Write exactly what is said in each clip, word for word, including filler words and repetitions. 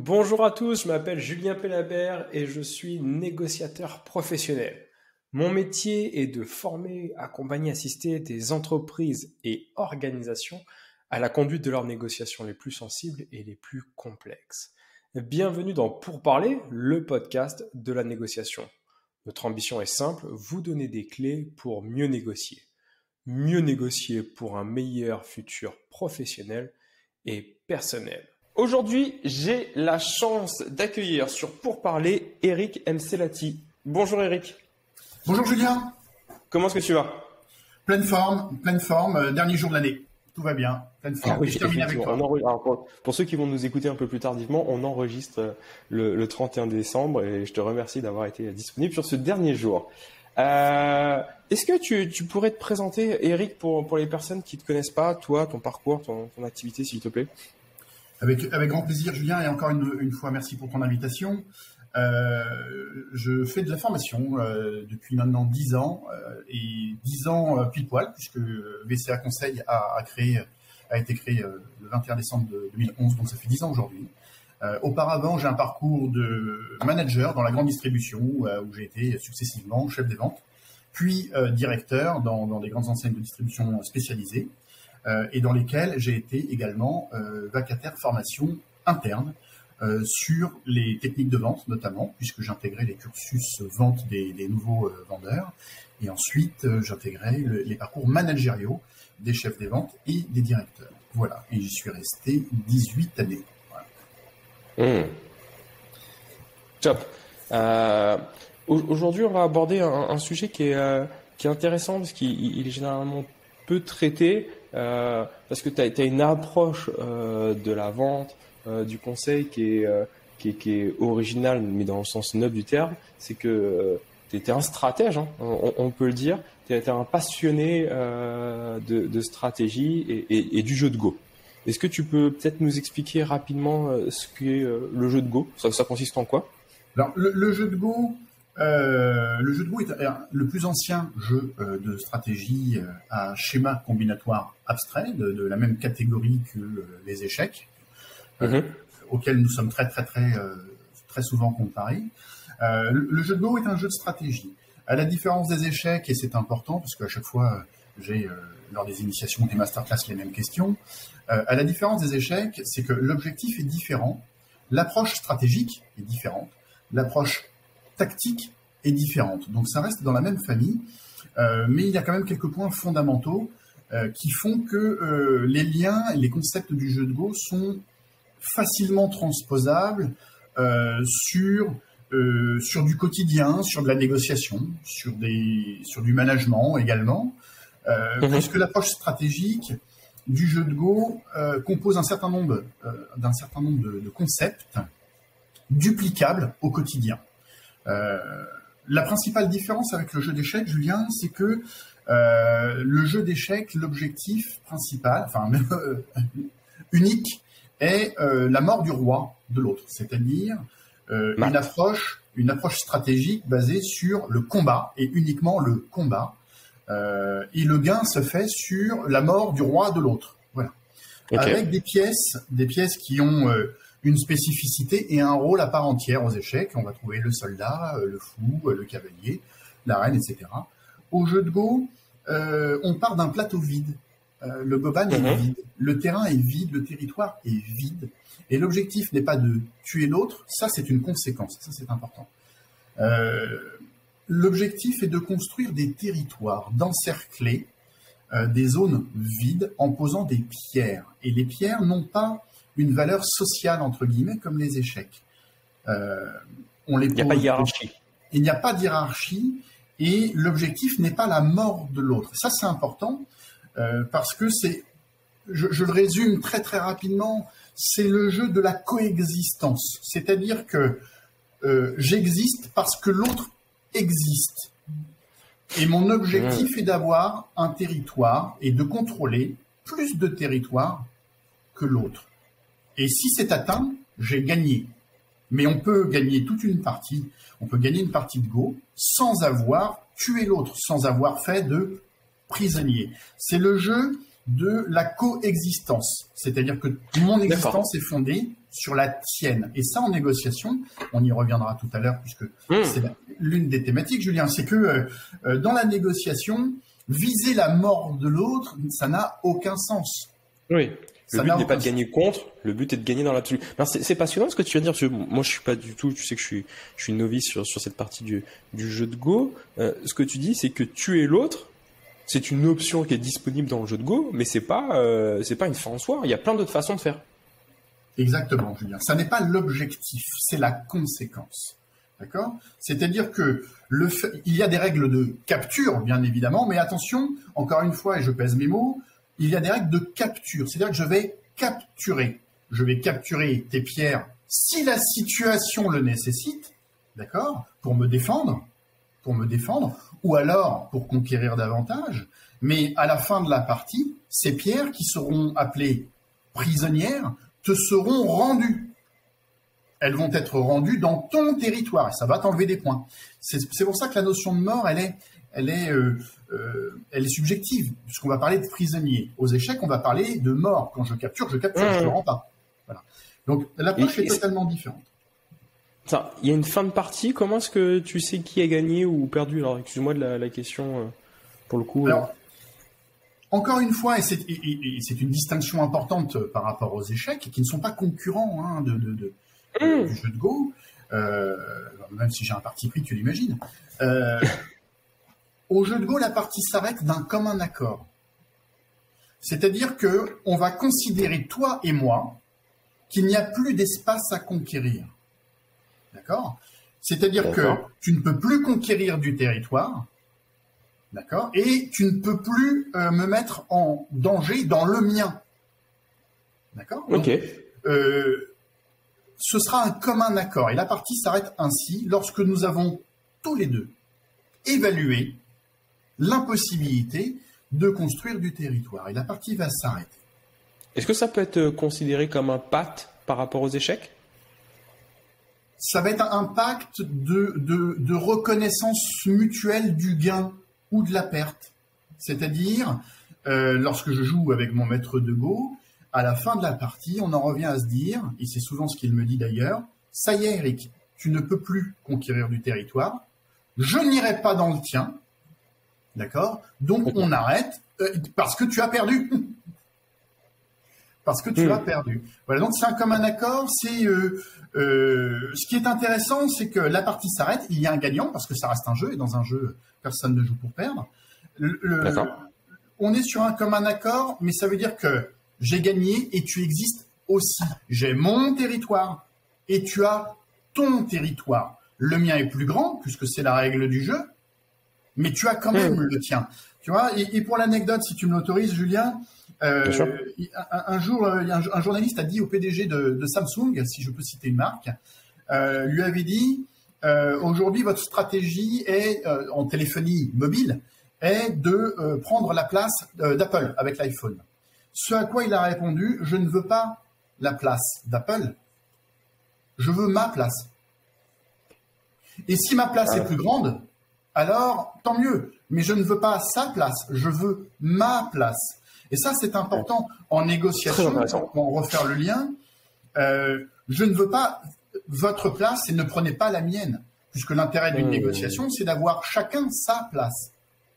Bonjour à tous, je m'appelle Julien Pellabert et je suis négociateur professionnel. Mon métier est de former, accompagner, assister des entreprises et organisations à la conduite de leurs négociations les plus sensibles et les plus complexes. Bienvenue dans Pour Parler, le podcast de la négociation. Notre ambition est simple, vous donner des clés pour mieux négocier. Mieux négocier pour un meilleur futur professionnel et personnel. Aujourd'hui, j'ai la chance d'accueillir sur Pour Parler Eric Mselati. Bonjour Eric. Bonjour Julien. Comment est-ce que tu vas? Pleine forme, pleine forme, euh, dernier jour de l'année. Tout va bien, pleine forme. Ah oui, Et je termine avec toi. On enregistre, alors pour, pour ceux qui vont nous écouter un peu plus tardivement, on enregistre le, le trente et un décembre et je te remercie d'avoir été disponible sur ce dernier jour. Euh, est-ce que tu, tu pourrais te présenter, Eric, pour, pour les personnes qui ne te connaissent pas, toi, ton parcours, ton, ton activité, s'il te plaît? Avec, avec grand plaisir, Julien, et encore une, une fois, merci pour ton invitation. Euh, je fais de la formation euh, depuis maintenant dix ans, euh, et dix ans euh, pile poil, puisque V C A Conseil a, a, créé, a été créé euh, le vingt et un décembre deux mille onze, donc ça fait dix ans aujourd'hui. Euh, auparavant, j'ai un parcours de manager dans la grande distribution, euh, où j'ai été successivement chef des ventes, puis euh, directeur dans, dans des grandes enseignes de distribution spécialisées. Euh, et dans lesquels j'ai été également euh, vacataire formation interne euh, sur les techniques de vente notamment, puisque j'intégrais les cursus vente des, des nouveaux euh, vendeurs, et ensuite euh, j'intégrais le, les parcours managériaux des chefs des ventes et des directeurs. Voilà, et j'y suis resté dix-huit années. Voilà. Mmh. Top. Euh, aujourd'hui, on va aborder un, un sujet qui est, euh, qui est intéressant parce qu'il il est généralement peu traité. Euh, parce que tu as une approche euh, de la vente, euh, du conseil qui est, euh, qui est, qui est originale, mais dans le sens noble du terme, c'est que euh, tu es un stratège, hein, on, on peut le dire, tu es un passionné euh, de, de stratégie et, et, et du jeu de Go. Est-ce que tu peux peut-être nous expliquer rapidement euh, ce qu'est euh, le jeu de Go? Ça, ça consiste en quoi? Alors, le, le jeu de Go, Euh, le jeu de Go est le plus ancien jeu euh, de stratégie euh, à schéma combinatoire abstrait, de, de la même catégorie que euh, les échecs, euh, mm-hmm. auxquels nous sommes très très très euh, très souvent comparés. Euh, le, le jeu de Go est un jeu de stratégie. À la différence des échecs, et c'est important parce qu'à chaque fois j'ai euh, lors des initiations, des masterclass, les mêmes questions. Euh, à la différence des échecs, c'est que l'objectif est différent, l'approche stratégique est différente, l'approche tactique est différente. Donc ça reste dans la même famille, euh, mais il y a quand même quelques points fondamentaux euh, qui font que euh, les liens et les concepts du jeu de Go sont facilement transposables euh, sur, euh, sur du quotidien, sur de la négociation, sur, des, sur du management également, euh, mmh. puisque l'approche stratégique du jeu de Go euh, compose un certain nombre, euh, d'un certain nombre de, de concepts duplicables au quotidien. Euh, la principale différence avec le jeu d'échecs, Julien, c'est que euh, le jeu d'échecs, l'objectif principal, enfin même euh, unique, est euh, la mort du roi de l'autre, c'est-à-dire euh, une approche, une approche stratégique basée sur le combat et uniquement le combat. Euh, et le gain se fait sur la mort du roi de l'autre. Voilà. Okay. Avec des pièces, des pièces qui ont euh, une spécificité et un rôle à part entière aux échecs. On va trouver le soldat, le fou, le cavalier, la reine, et cetera. Au jeu de Go, euh, on part d'un plateau vide. Euh, le goban mm-hmm. est vide, le terrain est vide, le territoire est vide. Et l'objectif n'est pas de tuer l'autre, ça c'est une conséquence, ça c'est important. Euh, l'objectif est de construire des territoires, d'encercler euh, des zones vides en posant des pierres. Et les pierres n'ont pas une valeur sociale, entre guillemets, comme les échecs. Euh, on les il n'y a pas de hiérarchie. Il n'y a pas de hiérarchie et l'objectif n'est pas la mort de l'autre. Ça, c'est important euh, parce que c'est, je, je le résume très très rapidement, c'est le jeu de la coexistence. C'est-à-dire que euh, j'existe parce que l'autre existe. Et mon objectif mmh. est d'avoir un territoire et de contrôler plus de territoire que l'autre. Et si c'est atteint, j'ai gagné. Mais on peut gagner toute une partie, on peut gagner une partie de Go sans avoir tué l'autre, sans avoir fait de prisonnier. C'est le jeu de la coexistence. C'est-à-dire que mon existence D'accord. est fondée sur la tienne. Et ça, en négociation, on y reviendra tout à l'heure, puisque mmh. c'est l'une des thématiques, Julien, c'est que euh, dans la négociation, viser la mort de l'autre, ça n'a aucun sens. Oui. Le but n'est pas de gagner contre, le but est de gagner dans l'absolu. C'est, c'est passionnant ce que tu viens de dire, parce que moi je suis pas du tout, tu sais que je suis, je suis novice sur, sur cette partie du, du jeu de Go. Euh, ce que tu dis, c'est que tuer l'autre, c'est une option qui est disponible dans le jeu de Go, mais c'est pas, euh, c'est pas une fin en soi. Il y a plein d'autres façons de faire. Exactement, Julien. Ça n'est pas l'objectif, c'est la conséquence. D'accord ? C'est-à-dire que le fait, il y a des règles de capture, bien évidemment, mais attention, encore une fois, et je pèse mes mots, il y a des règles de capture. C'est-à-dire que je vais capturer. Je vais capturer tes pierres si la situation le nécessite, d'accord, pour me défendre, pour me défendre, ou alors pour conquérir davantage. Mais à la fin de la partie, ces pierres qui seront appelées prisonnières te seront rendues. Elles vont être rendues dans ton territoire et ça va t'enlever des points. C'est, c'est pour ça que la notion de mort, elle est, elle est, euh, euh, elle est subjective, puisqu'on va parler de prisonnier. Aux échecs, on va parler de mort. Quand je capture, je capture, mmh. je ne le rends pas. Voilà. Donc l'approche et, est totalement différente. Ça, il y a une fin de partie. Comment est-ce que tu sais qui a gagné ou perdu? Alors, excuse-moi de la, la question, euh, pour le coup. Alors, euh... encore une fois, et c'est, et, et, et c'est une distinction importante par rapport aux échecs, qui ne sont pas concurrents hein, de, de, de, mmh. du jeu de Go, euh, même si j'ai un parti pris, tu l'imagines. Euh, au jeu de Go, la partie s'arrête d'un commun accord. C'est-à-dire que on va considérer, toi et moi, qu'il n'y a plus d'espace à conquérir. D'accord ? C'est-à-dire D'accord. que tu ne peux plus conquérir du territoire, d'accord ? Et tu ne peux plus euh, me mettre en danger dans le mien. D'accord ? Ok. Donc, euh, ce sera un commun accord. Et la partie s'arrête ainsi lorsque nous avons tous les deux évalué l'impossibilité de construire du territoire. Et la partie va s'arrêter. Est-ce que ça peut être considéré comme un pacte par rapport aux échecs ? Ça va être un pacte de, de, de reconnaissance mutuelle du gain ou de la perte. C'est-à-dire, euh, lorsque je joue avec mon maître de Go, à la fin de la partie, on en revient à se dire, et c'est souvent ce qu'il me dit d'ailleurs, ça y est Eric, tu ne peux plus conquérir du territoire, je n'irai pas dans le tien, d'accord ? Donc on arrête, euh, parce que tu as perdu. Parce que tu mmh. as perdu. Voilà, donc c'est un commun accord, c'est... Euh, Euh, ce qui est intéressant, c'est que la partie s'arrête, il y a un gagnant, parce que ça reste un jeu, et dans un jeu, personne ne joue pour perdre. Le, le, on est sur un commun accord, mais ça veut dire que j'ai gagné et tu existes aussi. J'ai mon territoire et tu as ton territoire. Le mien est plus grand, puisque c'est la règle du jeu, mais tu as quand même mmh. le tien. Tu vois, et, et pour l'anecdote, si tu me l'autorises, Julien, Euh, un, un jour, un, un journaliste a dit au P D G de, de Samsung, si je peux citer une marque, euh, lui avait dit euh, aujourd'hui votre stratégie est euh, en téléphonie mobile est de euh, prendre la place euh, d'Apple avec l'iPhone. Ce à quoi il a répondu, je ne veux pas la place d'Apple, je veux ma place. Et si ma place ah. est plus grande, alors tant mieux. Mais je ne veux pas sa place, je veux ma place. Et ça, c'est important. En négociation, pour refaire le lien, euh, je ne veux pas votre place et ne prenez pas la mienne, puisque l'intérêt d'une mmh. négociation, c'est d'avoir chacun sa place.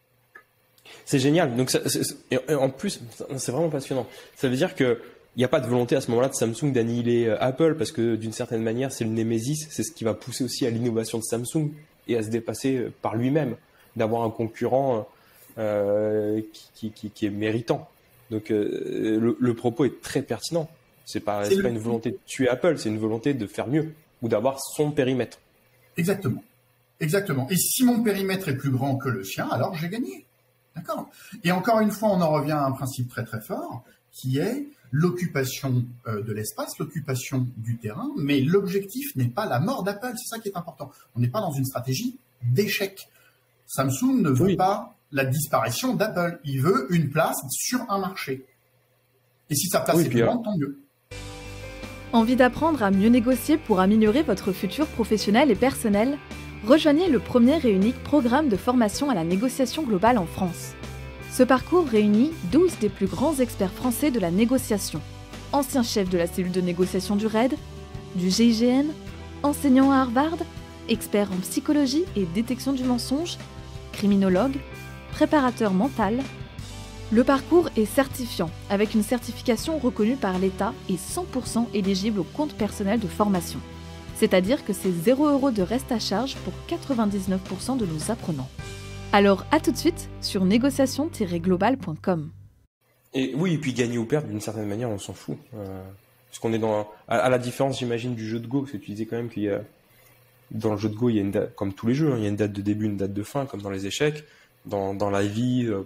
C'est génial. Donc, ça, c'est, et en plus, c'est vraiment passionnant. Ça veut dire que il n'y a pas de volonté à ce moment-là de Samsung d'annihiler Apple, parce que d'une certaine manière, c'est le némésis. C'est ce qui va pousser aussi à l'innovation de Samsung et à se dépasser par lui-même, d'avoir un concurrent euh, qui, qui, qui est méritant. Donc euh, le, le propos est très pertinent. C'est pas, c'est, c'est pas une volonté de tuer Apple, c'est une volonté de faire mieux ou d'avoir son périmètre. Exactement, exactement. Et si mon périmètre est plus grand que le sien, alors j'ai gagné. D'accord. Et encore une fois, on en revient à un principe très très fort, qui est l'occupation euh, de l'espace, l'occupation du terrain. Mais l'objectif n'est pas la mort d'Apple. C'est ça qui est important. On n'est pas dans une stratégie d'échec. Samsung ne veut oui. pas la disparition d'Apple. Il veut une place sur un marché. Et si sa place oui, est plus grande, tant mieux. Envie d'apprendre à mieux négocier pour améliorer votre futur professionnel et personnel ? Rejoignez le premier et unique programme de formation à la négociation globale en France. Ce parcours réunit douze des plus grands experts français de la négociation. ancien chef de la cellule de négociation du R A I D, du G I G N, enseignant à Harvard, expert en psychologie et détection du mensonge, criminologue, préparateur mental. Le parcours est certifiant, avec une certification reconnue par l'État et cent pour cent éligible au compte personnel de formation. C'est-à-dire que c'est zéro euro de reste à charge pour quatre-vingt-dix-neuf pour cent de nos apprenants. Alors à tout de suite sur négociation tiret global point com. Et oui, et puis gagner ou perdre, d'une certaine manière, on s'en fout. Euh, parce qu'on est dans, à, à la différence, j'imagine, du jeu de Go, parce que tu disais quand même qu'il y a, dans le jeu de Go, il y a une date, comme tous les jeux, hein, il y a une date de début, une date de fin, comme dans les échecs. Dans, dans la vie, euh,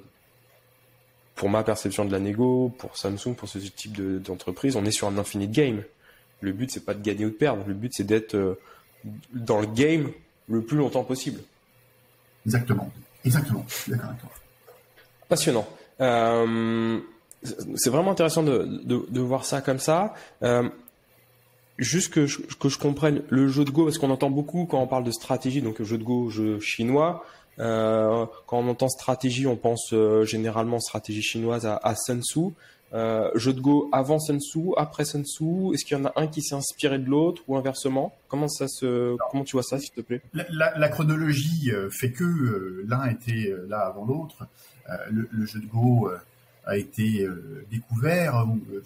pour ma perception de la négo, pour Samsung, pour ce type de, d'entreprise, on est sur un infinite game. Le but, c'est pas de gagner ou de perdre. Le but, c'est d'être euh, dans le game le plus longtemps possible. Exactement. Exactement. D'accord avec toi. Passionnant. Euh, c'est vraiment intéressant de, de, de voir ça comme ça. Euh, juste que je, que je comprenne le jeu de Go, parce qu'on entend beaucoup quand on parle de stratégie, donc jeu de Go, jeu chinois. Euh, quand on entend stratégie, on pense euh, généralement stratégie chinoise à, à Sun Tzu. Euh, jeu de Go avant Sun Tzu, après Sun Tzu. Est-ce qu'il y en a un qui s'est inspiré de l'autre ou inversement? Comment ça se, comment tu vois ça, s'il te plaît? La, la, la chronologie fait que euh, l'un était euh, là avant l'autre. Euh, le, le jeu de Go euh, a été euh, découvert euh,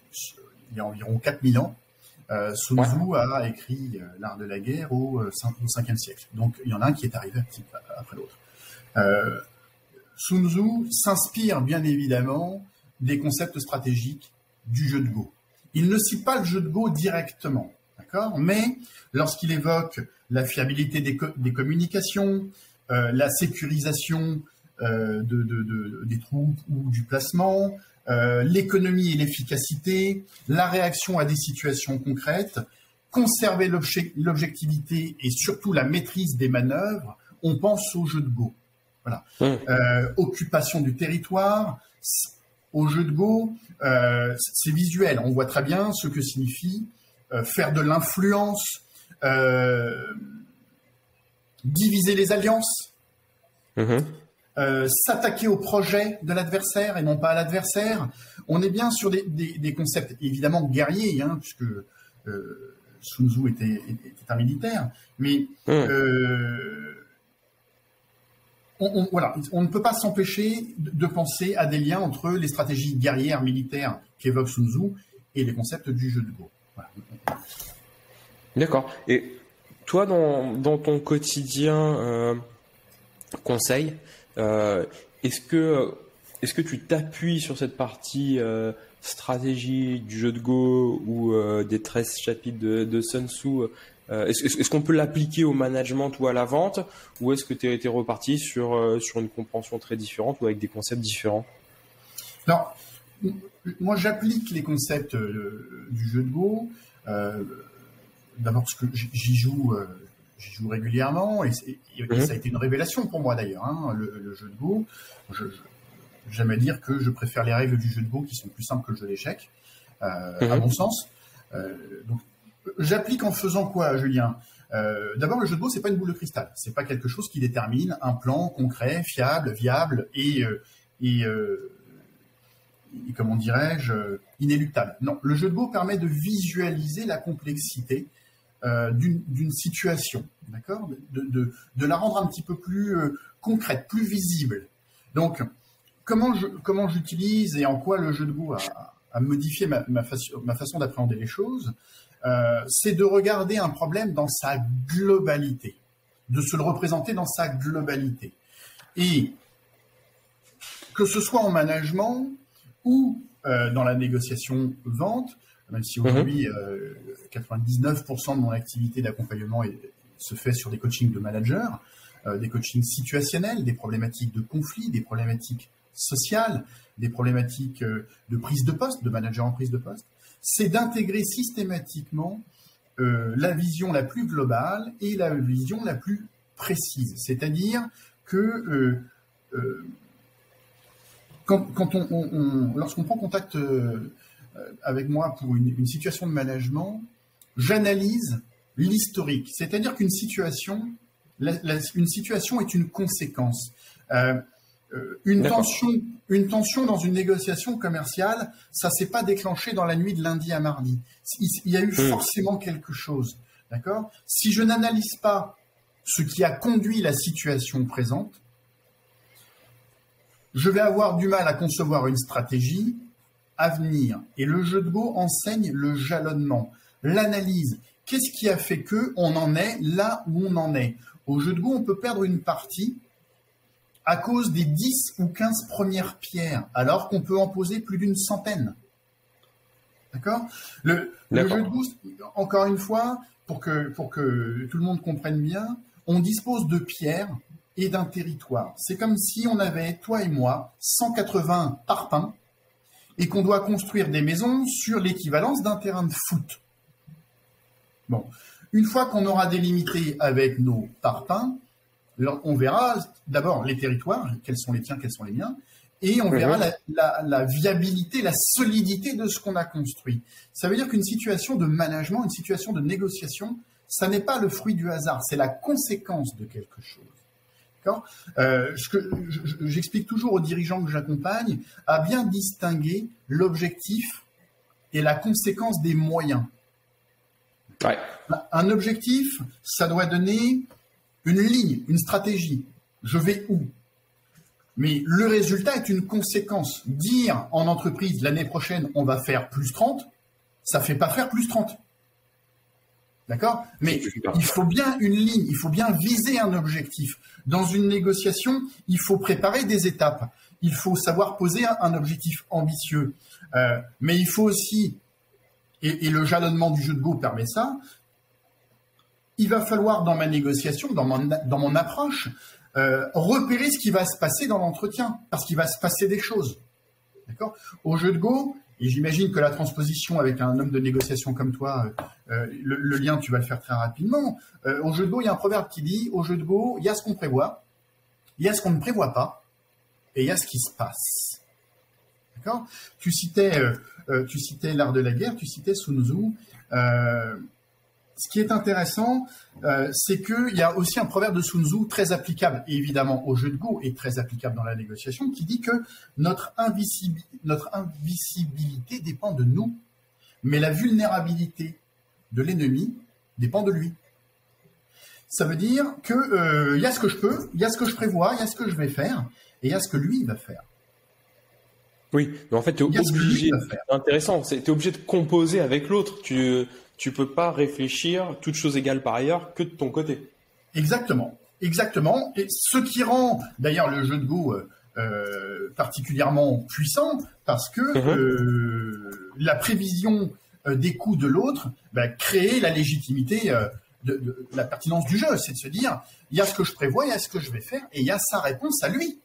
il y a environ quatre mille ans. Euh, Sun Tzu ouais. a écrit euh, l'art de la guerre au, euh, au cinquième siècle. Donc il y en a un qui est arrivé après l'autre. Euh, Sun Tzu s'inspire bien évidemment des concepts stratégiques du jeu de Go. Il ne cite pas le jeu de Go directement, d'accord, mais lorsqu'il évoque la fiabilité des, co- des communications, euh, la sécurisation euh, de, de, de, des troupes ou du placement, Euh, l'économie et l'efficacité, la réaction à des situations concrètes, conserver l'obje- l'objectivité et surtout la maîtrise des manœuvres, on pense au jeu de Go. Voilà. Mmh. Euh, occupation du territoire, au jeu de Go, euh, c'est visuel. On voit très bien ce que signifie euh, faire de l'influence, euh, diviser les alliances. Mmh. Euh, s'attaquer au projet de l'adversaire et non pas à l'adversaire. On est bien sur des, des, des concepts évidemment guerriers, hein, puisque euh, Sun Tzu était, était un militaire, mais mmh. euh, on, on, voilà, on ne peut pas s'empêcher de, de penser à des liens entre les stratégies guerrières militaires qu'évoque Sun Tzu et les concepts du jeu de Go. Voilà. D'accord. Et toi, dans, dans ton quotidien euh, conseil, Euh, est-ce que est-ce que tu t'appuies sur cette partie euh, stratégie du jeu de Go ou euh, des treize chapitres de, de Sun Tzu euh, est-ce, est-ce qu'on peut l'appliquer au management ou à la vente, ou est-ce que tu as été reparti sur euh, sur une compréhension très différente ou avec des concepts différents? Non, moi j'applique les concepts euh, du jeu de Go. Euh, d'abord parce que j'y joue. Euh, J'y joue régulièrement et, et, et mmh. ça a été une révélation pour moi d'ailleurs, hein, le, le jeu de Go. Je, je, j'aime à dire que je préfère les règles du jeu de Go qui sont plus simples que le jeu d'échecs, euh, mmh. à mon sens. Euh, donc, j'applique en faisant quoi, Julien? euh, D'abord, le jeu de Go, c'est pas une boule de cristal. C'est pas quelque chose qui détermine un plan concret, fiable, viable et, euh, et, euh, et comment dirais-je, inéluctable. Non, le jeu de Go permet de visualiser la complexité Euh, d'une, d'une situation, d'accord, de, de, de la rendre un petit peu plus euh, concrète, plus visible. Donc, comment, je, comment j'utilise et en quoi le jeu de Go a, a modifié ma, ma, façon, ma façon d'appréhender les choses, euh, c'est de regarder un problème dans sa globalité, de se le représenter dans sa globalité. Et que ce soit en management ou euh, dans la négociation vente, même si aujourd'hui, mmh. euh, quatre-vingt-dix-neuf pour cent de mon activité d'accompagnement est, se fait sur des coachings de managers, euh, des coachings situationnels, des problématiques de conflit, des problématiques sociales, des problématiques euh, de prise de poste, de manager en prise de poste, c'est d'intégrer systématiquement euh, la vision la plus globale et la vision la plus précise. C'est-à-dire que euh, euh, quand, quand on, on, on, lorsqu'on prend contact euh, avec moi pour une, une situation de management, j'analyse l'historique. C'est-à-dire qu'une situation, la, la, une situation est une conséquence. Euh, Euh, une tension, une tension dans une négociation commerciale, ça s'est pas déclenché dans la nuit de lundi à mardi. Il, il y a eu mmh. forcément quelque chose, d'accord ? Si je n'analyse pas ce qui a conduit la situation présente, je vais avoir du mal à concevoir une stratégie à venir. Et le jeu de Go enseigne le jalonnement, l'analyse. Qu'est-ce qui a fait que on en est là où on en est ? Au jeu de Go, on peut perdre une partie à cause des dix ou quinze premières pierres, alors qu'on peut en poser plus d'une centaine. D'accord ? Le, le jeu de Go, encore une fois, pour que, pour que tout le monde comprenne bien, on dispose de pierres et d'un territoire. C'est comme si on avait, toi et moi, cent quatre-vingts parpaings et qu'on doit construire des maisons sur l'équivalence d'un terrain de foot. Bon. Une fois qu'on aura délimité avec nos parpaings, on verra d'abord les territoires, quels sont les tiens, quels sont les miens, et on verra la, la, la viabilité, la solidité de ce qu'on a construit. Ça veut dire qu'une situation de management, une situation de négociation, ça n'est pas le fruit du hasard, c'est la conséquence de quelque chose. D'accord ? euh, J'explique toujours aux dirigeants que j'accompagne à bien distinguer l'objectif et la conséquence des moyens. Ouais. Un objectif, ça doit donner une ligne, une stratégie. Je vais où ? Mais le résultat est une conséquence. Dire en entreprise, l'année prochaine, on va faire plus trente, ça ne fait pas faire plus trente. D'accord ? Mais il faut bien une ligne, il faut bien viser un objectif. Dans une négociation, il faut préparer des étapes. Il faut savoir poser un, un objectif ambitieux. Euh, mais il faut aussi, et, et le jalonnement du jeu de Go permet ça, il va falloir dans ma négociation, dans mon, dans mon approche, euh, repérer ce qui va se passer dans l'entretien, parce qu'il va se passer des choses. D'accord ? Au jeu de Go, et j'imagine que la transposition avec un homme de négociation comme toi, euh, le, le lien, tu vas le faire très rapidement. Euh, au jeu de Go, il y a un proverbe qui dit, au jeu de Go, il y a ce qu'on prévoit, il y a ce qu'on ne prévoit pas, et il y a ce qui se passe. D'accord ? Tu citais, euh, euh, tu citais l'art de la guerre, tu citais Sun Tzu. Euh, Ce qui est intéressant, euh, c'est qu'il y a aussi un proverbe de Sun Tzu très applicable, et évidemment au jeu de Go, et très applicable dans la négociation, qui dit que notre, invisibi- notre invisibilité dépend de nous, mais la vulnérabilité de l'ennemi dépend de lui. Ça veut dire qu'il euh, y a ce que je peux, il y a ce que je prévois, il y a ce que je vais faire, et il y a ce que lui va faire. Oui, mais en fait, tu es obligé, c'est intéressant, tu es obligé de composer avec l'autre. Tu tu peux pas réfléchir, toutes choses égales par ailleurs, que de ton côté. Exactement, exactement. Et ce qui rend d'ailleurs le jeu de Go euh, euh, particulièrement puissant, parce que mmh. euh, la prévision euh, des coups de l'autre bah, crée la légitimité, euh, de, de la pertinence du jeu. C'est de se dire, il y a ce que je prévois, il y a ce que je vais faire, et il y a sa réponse à lui.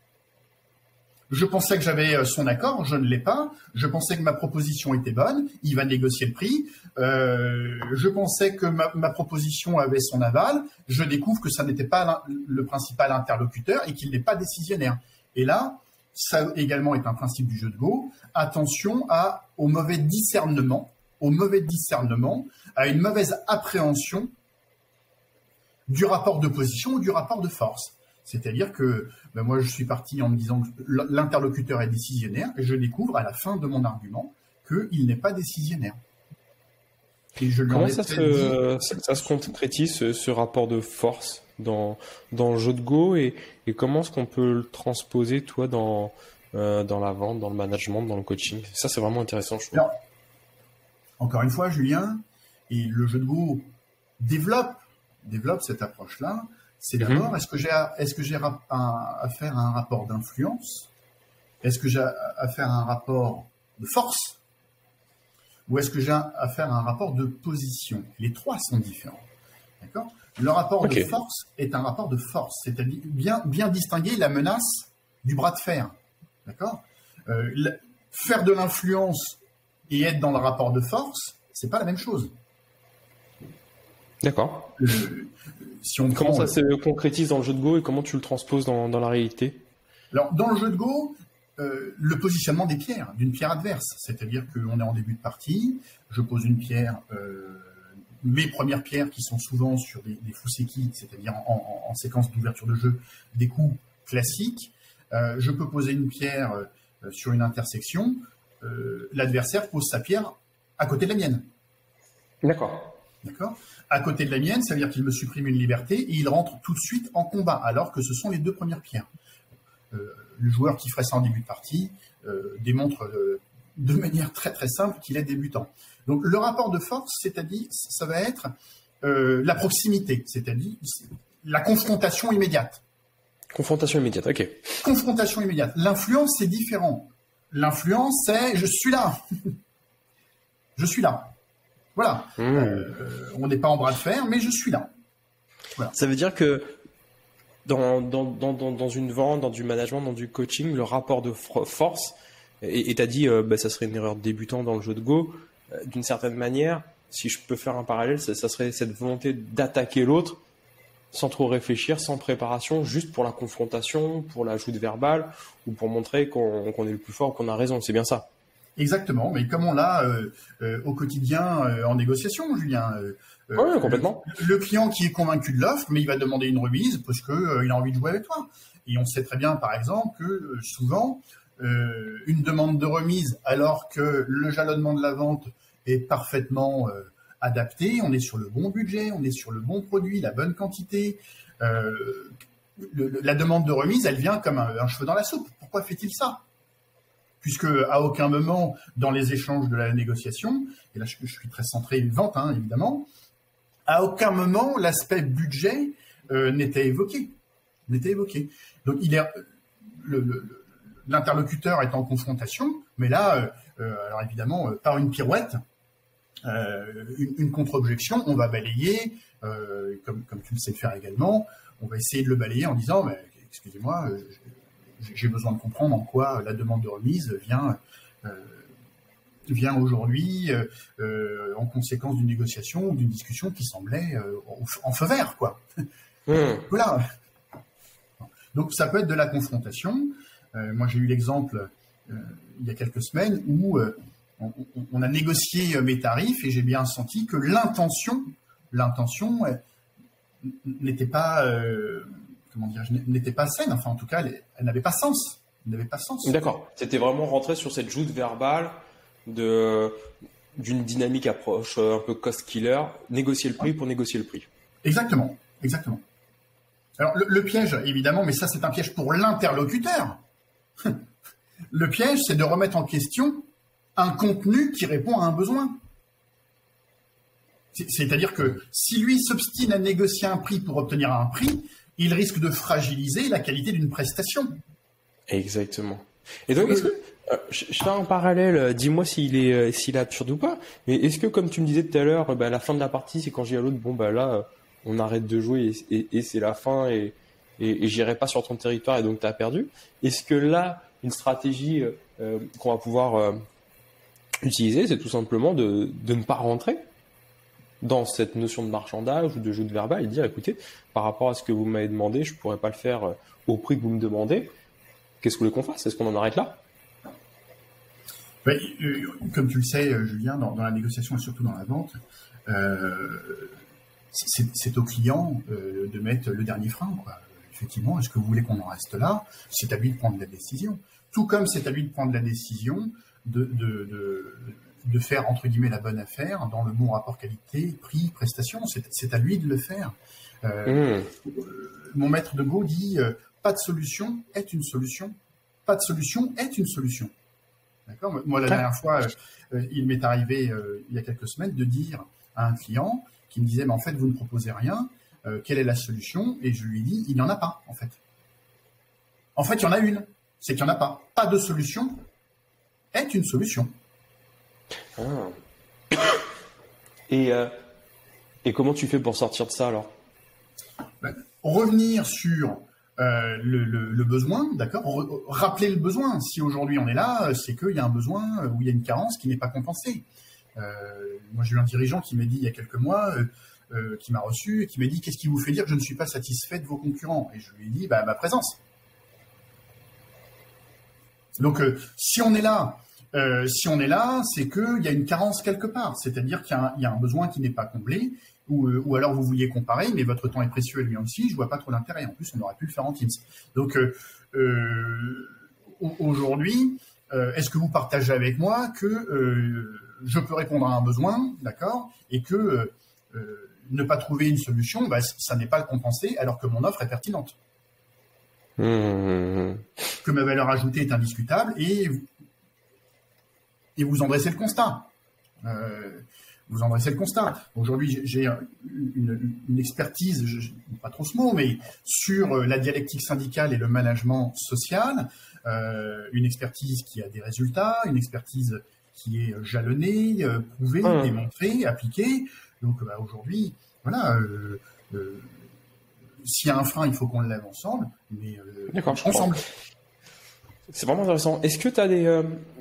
Je pensais que j'avais son accord, je ne l'ai pas. Je pensais que ma proposition était bonne, il va négocier le prix. Euh, je pensais que ma, ma proposition avait son aval. Je découvre que ça n'était pas le principal interlocuteur et qu'il n'est pas décisionnaire. Et là, ça également est un principe du jeu de Go. Attention à, au mauvais discernement, au mauvais discernement, à une mauvaise appréhension du rapport de position ou du rapport de force. C'est-à-dire que ben moi, je suis parti en me disant que l'interlocuteur est décisionnaire et je découvre à la fin de mon argument qu'il n'est pas décisionnaire. Et je Comment ça se, ça, ça se concrétise, ce, ce rapport de force dans, dans le jeu de Go et, et comment est-ce qu'on peut le transposer, toi, dans, euh, dans la vente, dans le management, dans le coaching ? Ça, c'est vraiment intéressant, je trouve. Alors, encore une fois, Julien, et le jeu de Go développe, développe cette approche-là. C'est d'abord, mmh. est-ce que j'ai à, est-ce que j'ai à, à faire un rapport d'influence ? Est-ce que j'ai à, à faire un rapport de force ? Ou est-ce que j'ai à faire un rapport de position ? Les trois sont différents. D'accord ? Le rapport okay. de force est un rapport de force, c'est-à-dire bien, bien distinguer la menace du bras de fer. D'accord ? euh, le, Faire de l'influence et être dans le rapport de force, c'est pas la même chose. D'accord. Euh, si on comment prend, ça se concrétise dans le jeu de Go et comment tu le transposes dans, dans la réalité ? Alors, dans le jeu de Go, euh, le positionnement des pierres, d'une pierre adverse, c'est-à-dire qu'on est en début de partie, je pose une pierre, euh, mes premières pierres qui sont souvent sur des, des fuseki, c'est-à-dire en, en, en séquence d'ouverture de jeu, des coups classiques. euh, je peux poser une pierre euh, sur une intersection, euh, l'adversaire pose sa pierre à côté de la mienne. D'accord. D'accord. À côté de la mienne, ça veut dire qu'il me supprime une liberté et il rentre tout de suite en combat, alors que ce sont les deux premières pierres. Euh, le joueur qui ferait ça en début de partie euh, démontre euh, de manière très très simple qu'il est débutant. Donc le rapport de force, c'est-à-dire, ça va être euh, la proximité, c'est-à-dire la confrontation immédiate. Confrontation immédiate, ok. Confrontation immédiate. L'influence, c'est différent. L'influence, c'est je suis là. Je suis là. Voilà. Mmh. Euh, on n'est pas en bras de fer, mais je suis là. Voilà. Ça veut dire que dans, dans, dans, dans une vente, dans du management, dans du coaching, le rapport de force, et tu as dit euh, bah, ça serait une erreur de débutant dans le jeu de Go, euh, d'une certaine manière, si je peux faire un parallèle, ça, ça serait cette volonté d'attaquer l'autre sans trop réfléchir, sans préparation, juste pour la confrontation, pour la joute verbale, ou pour montrer qu'on qu'on est le plus fort, qu'on a raison. C'est bien ça. Exactement, mais comme on l'a euh, euh, au quotidien euh, en négociation, Julien. Euh, oui, complètement. Le, le client qui est convaincu de l'offre, mais il va demander une remise parce que euh, il a envie de jouer avec toi. Et on sait très bien, par exemple, que euh, souvent, euh, une demande de remise, alors que le jalonnement de la vente est parfaitement euh, adapté, on est sur le bon budget, on est sur le bon produit, la bonne quantité. Euh, le, le, la demande de remise, elle vient comme un, un cheveu dans la soupe. Pourquoi fait-il ça ? Puisque à aucun moment dans les échanges de la négociation, et là je, je suis très centré vente hein, évidemment, à aucun moment l'aspect budget euh, n'était évoqué, n'était évoqué. Donc il est le, le, l'interlocuteur est en confrontation, mais là, euh, alors évidemment euh, par une pirouette, euh, une, une contre-objection, on va balayer, euh, comme comme tu le sais faire également, on va essayer de le balayer en disant, mais, excusez-moi. Euh, j'ai besoin de comprendre en quoi la demande de remise vient, euh, vient aujourd'hui euh, en conséquence d'une négociation ou d'une discussion qui semblait euh, en feu vert, quoi. Mmh. Voilà. Donc ça peut être de la confrontation. Euh, moi j'ai eu l'exemple euh, il y a quelques semaines où euh, on, on a négocié mes tarifs et j'ai bien senti que l'intention, l'intention euh, n'était pas euh, comment dire, n'était pas saine, enfin en tout cas, elle, elle n'avait pas sens. Elle n'avait pas sens. D'accord. C'était vraiment rentré sur cette joute verbale de d'une dynamique approche un peu cost killer, négocier le prix pour négocier le prix. Exactement, exactement. Alors le, le piège, évidemment, mais ça c'est un piège pour l'interlocuteur. Le piège, c'est de remettre en question un contenu qui répond à un besoin. C'est, c'est-à-dire que si lui s'obstine à négocier un prix pour obtenir un prix, il risque de fragiliser la qualité d'une prestation. Exactement. Et donc, est-ce que, euh, je, je fais un parallèle, dis-moi s'il est, euh, s'il est absurde ou pas, mais est-ce que, comme tu me disais tout à l'heure, bah, à la fin de la partie, c'est quand j'ai à l'autre, bon, bah là, on arrête de jouer et, et, et c'est la fin et, et, et j'irai pas sur ton territoire et donc tu as perdu. Est-ce que là, une stratégie euh, qu'on va pouvoir euh, utiliser, c'est tout simplement de, de ne pas rentrer dans cette notion de marchandage ou de joute verbale et dire, écoutez, par rapport à ce que vous m'avez demandé, je ne pourrais pas le faire au prix que vous me demandez. Qu'est-ce que vous voulez qu'on fasse ? Est-ce qu'on en arrête là ? Ben, euh, Comme tu le sais, Julien, dans, dans la négociation et surtout dans la vente, euh, c'est, c'est au client euh, de mettre le dernier frein, quoi. Effectivement, est-ce que vous voulez qu'on en reste là ? C'est à lui de prendre la décision. Tout comme c'est à lui de prendre la décision de... de, de de faire, entre guillemets, la bonne affaire dans le bon rapport qualité, prix, prestation. C'est, c'est à lui de le faire. Euh, mmh. Mon maître de Go dit euh, « pas de solution est une solution. Pas de solution est une solution ». D'accord ? Moi, la dernière fois, euh, il m'est arrivé, euh, il y a quelques semaines, de dire à un client qui me disait « mais en fait, vous ne proposez rien. Euh, quelle est la solution ?» Et je lui dis « il n'y en a pas, en fait. » En fait, il y en a une. C'est qu'il n'y en a pas. Pas de solution est une solution. Ah. Et, euh, et comment tu fais pour sortir de ça alors ? Ben, revenir sur euh, le, le, le besoin, d'accord ? Re- rappeler le besoin. Si aujourd'hui on est là, c'est qu'il y a un besoin ou il y a une carence qui n'est pas compensée. Euh, moi j'ai eu un dirigeant qui m'a dit il y a quelques mois, euh, euh, qui m'a reçu et qui m'a dit qu'est-ce qui vous fait dire que je ne suis pas satisfait de vos concurrents ? Et je lui ai dit bah, ma présence. Donc euh, si on est là. Euh, si on est là, c'est qu'il y a une carence quelque part, c'est-à-dire qu'il y a un, il y a un besoin qui n'est pas comblé ou, ou alors vous vouliez comparer, mais votre temps est précieux et lui aussi, je vois pas trop l'intérêt. En plus, on aurait pu le faire en Teams. Donc, euh, euh, aujourd'hui, euh, est-ce que vous partagez avec moi que euh, je peux répondre à un besoin, d'accord, et que euh, euh, ne pas trouver une solution, bah, ça n'est pas le compenser, alors que mon offre est pertinente. Mmh. Que ma valeur ajoutée est indiscutable, et, et vous en dressez le constat. Euh, vous en dressez le constat. Aujourd'hui, j'ai une, une expertise, je, pas trop ce mot, mais sur la dialectique syndicale et le management social, euh, une expertise qui a des résultats, une expertise qui est jalonnée, euh, prouvée, mmh. démontrée, appliquée. Donc bah, aujourd'hui, voilà, euh, euh, s'il y a un frein, il faut qu'on le lève ensemble, mais euh, D'accord, ensemble. C'est vraiment intéressant. Est-ce que tu as des... Euh,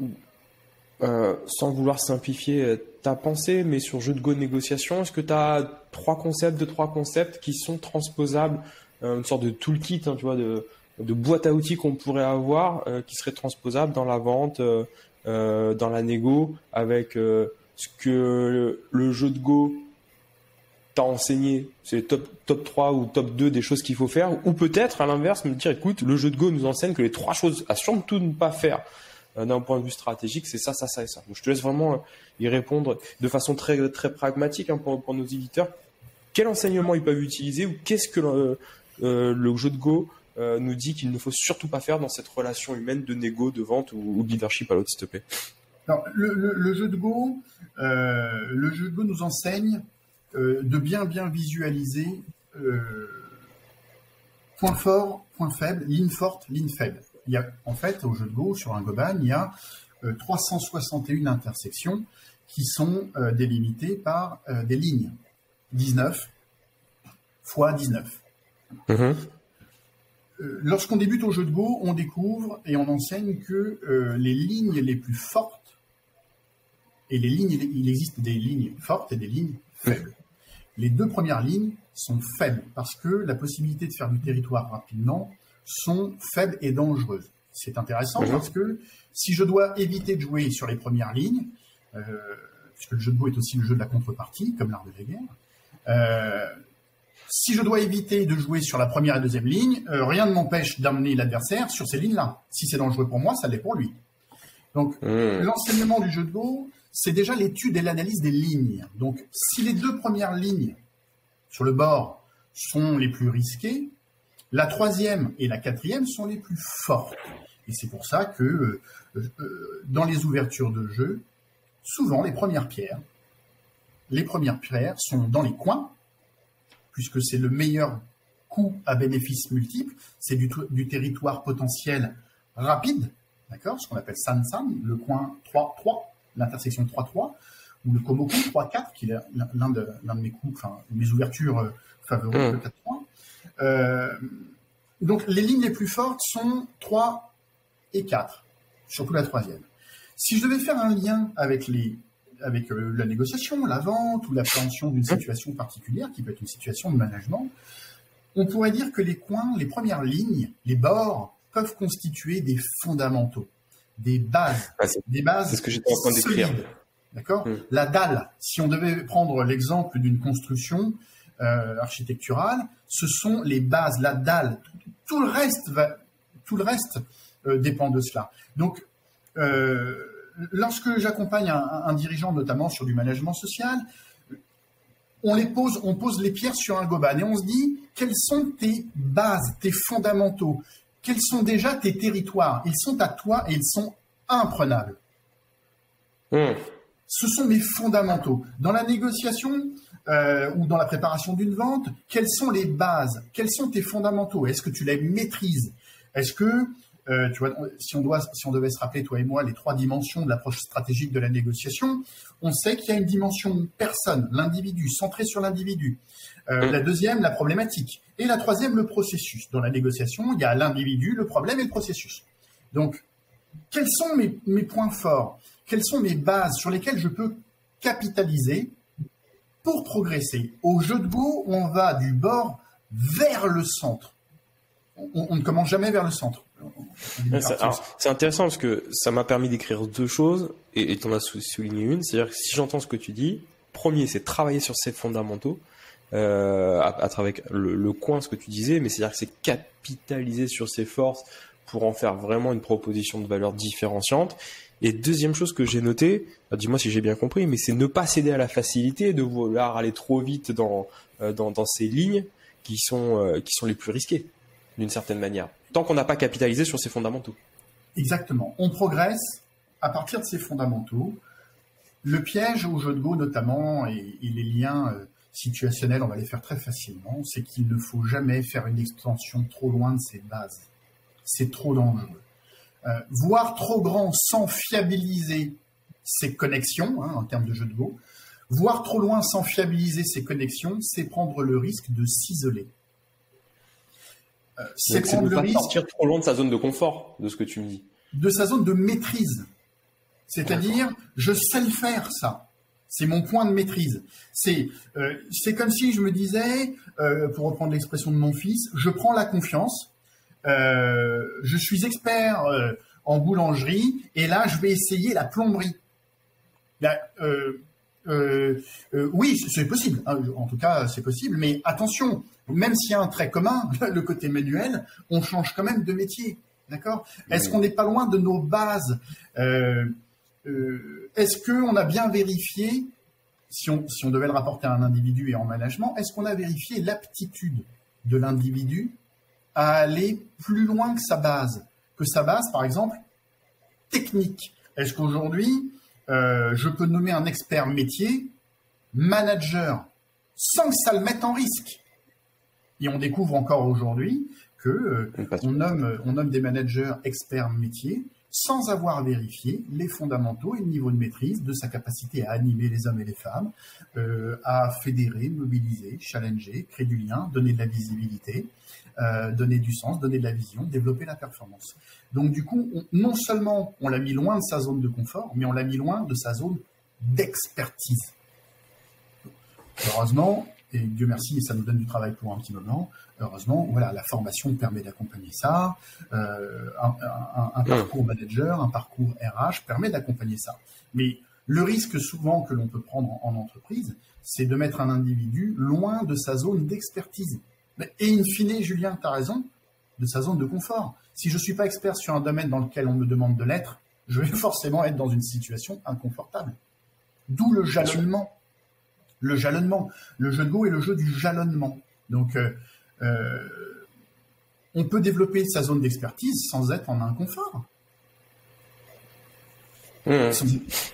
euh, sans vouloir simplifier ta pensée, mais sur jeu de go de négociation, est-ce que tu as trois concepts, deux, trois concepts qui sont transposables, euh, une sorte de toolkit, hein, tu vois, de, de boîte à outils qu'on pourrait avoir, euh, qui serait transposable dans la vente, euh, euh, dans la négo, avec euh, ce que le, le jeu de go t'as enseigné, c'est top, top trois ou top deux des choses qu'il faut faire, ou peut-être à l'inverse me dire écoute, le jeu de go nous enseigne que les trois choses à surtout ne pas faire euh, d'un point de vue stratégique, c'est ça, ça, ça et ça. Donc je te laisse vraiment euh, y répondre de façon très, très pragmatique hein, pour, pour nos éditeurs. Quel enseignement ils peuvent utiliser ou qu'est-ce que le, euh, le jeu de go euh, nous dit qu'il ne faut surtout pas faire dans cette relation humaine de négo, de vente ou, ou de leadership à l'autre, s'il te plaît. Alors, le, le, le jeu de go, euh, le jeu de go nous enseigne Euh, de bien bien visualiser euh, point fort, point faible, ligne forte, ligne faible. Il y a, en fait, au jeu de Go, sur un Goban, il y a euh, trois cent soixante et une intersections qui sont euh, délimitées par euh, des lignes. dix-neuf fois dix-neuf. Mmh. Euh, lorsqu'on débute au jeu de Go, on découvre et on enseigne que euh, les lignes les plus fortes, et les lignes, il existe des lignes fortes et des lignes faibles. Les deux premières lignes sont faibles parce que la possibilité de faire du territoire rapidement sont faibles et dangereuses. C'est intéressant mmh. parce que si je dois éviter de jouer sur les premières lignes, euh, puisque le jeu de Go est aussi le jeu de la contrepartie, comme l'art de la guerre, euh, si je dois éviter de jouer sur la première et deuxième ligne, euh, rien ne m'empêche d'amener l'adversaire sur ces lignes-là. Si c'est dangereux pour moi, ça l'est pour lui. Donc, mmh. l'enseignement du jeu de Go, c'est déjà l'étude et l'analyse des lignes. Donc, si les deux premières lignes sur le bord sont les plus risquées, la troisième et la quatrième sont les plus fortes. Et c'est pour ça que euh, euh, dans les ouvertures de jeu, souvent les premières pierres, les premières pierres sont dans les coins, puisque c'est le meilleur coût à bénéfice multiple, c'est du, du territoire potentiel rapide, d'accord, ce qu'on appelle San-San, le coin trois trois. L'intersection trois trois, ou le Komoku trois quatre, qui est l'un de, l'un de mes coups, enfin, mes ouvertures favorites, mmh. le quatre trois. Euh, donc, les lignes les plus fortes sont trois et quatre, surtout la troisième. Si je devais faire un lien avec, les, avec euh, la négociation, la vente ou l'appréhension d'une situation particulière, qui peut être une situation de management, on pourrait dire que les coins, les premières lignes, les bords, peuvent constituer des fondamentaux. Des bases, ah, des bases c'est ce que j'étais en train d'écrire. D'accord. Mmh. La dalle, si on devait prendre l'exemple d'une construction euh, architecturale, ce sont les bases, la dalle. Tout le reste va, tout le reste euh, dépend de cela. Donc, euh, lorsque j'accompagne un, un dirigeant, notamment sur du management social, on les pose, on pose les pierres sur un goban et on se dit quelles sont tes bases, tes fondamentaux. Quels sont déjà tes territoires? Ils sont à toi et ils sont imprenables. Mmh. Ce sont mes fondamentaux. Dans la négociation euh, ou dans la préparation d'une vente, quelles sont les bases? Quels sont tes fondamentaux? Est-ce que tu les maîtrises? Est-ce que, euh, tu vois, si on, doit, si on devait se rappeler, toi et moi, les trois dimensions de l'approche stratégique de la négociation, on sait qu'il y a une dimension personne, l'individu, centré sur l'individu. Euh, mmh. La deuxième, la problématique. Et la troisième, le processus. Dans la négociation, il y a l'individu, le problème et le processus. Donc, quels sont mes, mes points forts? Quelles sont mes bases sur lesquelles je peux capitaliser pour progresser? Au jeu de Go, on va du bord vers le centre. On, on ne commence jamais vers le centre. C'est intéressant parce que ça m'a permis d'écrire deux choses et tu en as souligné une. C'est-à-dire que si j'entends ce que tu dis, premier, c'est travailler sur ces fondamentaux. euh, à, à travers le, le coin, ce que tu disais, mais c'est-à-dire que c'est capitaliser sur ses forces pour en faire vraiment une proposition de valeur différenciante. Et deuxième chose que j'ai noté, dis-moi si j'ai bien compris, mais c'est ne pas céder à la facilité de vouloir aller trop vite dans dans, dans ces lignes qui sont euh, qui sont les plus risquées d'une certaine manière, tant qu'on n'a pas capitalisé sur ces fondamentaux. Exactement. On progresse à partir de ces fondamentaux. Le piège au jeu de Go notamment et, et les liens euh, situationnels, on va les faire très facilement, c'est qu'il ne faut jamais faire une extension trop loin de ses bases. C'est trop dangereux. Euh, voir trop grand sans fiabiliser ses connexions, hein, en termes de jeu de Go, voir trop loin sans fiabiliser ses connexions, c'est prendre le risque de s'isoler. Euh, c'est Donc, prendre c'est le pas risque sortir trop loin de sa zone de confort, de ce que tu me dis. De sa zone de maîtrise. C'est-à-dire, je sais le faire, ça. C'est mon point de maîtrise. C'est euh, c'est comme si je me disais, euh, pour reprendre l'expression de mon fils, je prends la confiance, euh, je suis expert euh, en boulangerie, et là, je vais essayer la plomberie. Là, euh, euh, euh, oui, c'est possible. En tout cas, c'est possible. Mais attention, même s'il y a un trait commun, le côté manuel, on change quand même de métier. D'accord ? Est-ce qu'on n'est pas loin de nos bases ? euh, euh, Est-ce qu'on a bien vérifié, si on, si on devait le rapporter à un individu et en management, est-ce qu'on a vérifié l'aptitude de l'individu à aller plus loin que sa base ? Que sa base, par exemple, technique. Est-ce qu'aujourd'hui, euh, je peux nommer un expert métier manager sans que ça le mette en risque ? Et on découvre encore aujourd'hui que euh, on nomme, on nomme des managers experts métiers sans avoir vérifié les fondamentaux et le niveau de maîtrise de sa capacité à animer les hommes et les femmes, euh, à fédérer, mobiliser, challenger, créer du lien, donner de la visibilité, euh, donner du sens, donner de la vision, développer la performance. Donc du coup, on, non seulement on l'a mis loin de sa zone de confort, mais on l'a mis loin de sa zone d'expertise. Heureusement, et Dieu merci, ça nous donne du travail pour un petit moment. Heureusement, voilà, la formation permet d'accompagner ça. Euh, un, un, un parcours manager, un parcours R H permet d'accompagner ça. Mais le risque souvent que l'on peut prendre en, en entreprise, c'est de mettre un individu loin de sa zone d'expertise. Et in fine, Julien, tu as raison, de sa zone de confort. Si je ne suis pas expert sur un domaine dans lequel on me demande de l'être, je vais forcément être dans une situation inconfortable. D'où le jalonnement. Le jalonnement. Le jeu de Go est le jeu du jalonnement. Donc, euh, euh, on peut développer sa zone d'expertise sans être en inconfort. Mmh. Sans,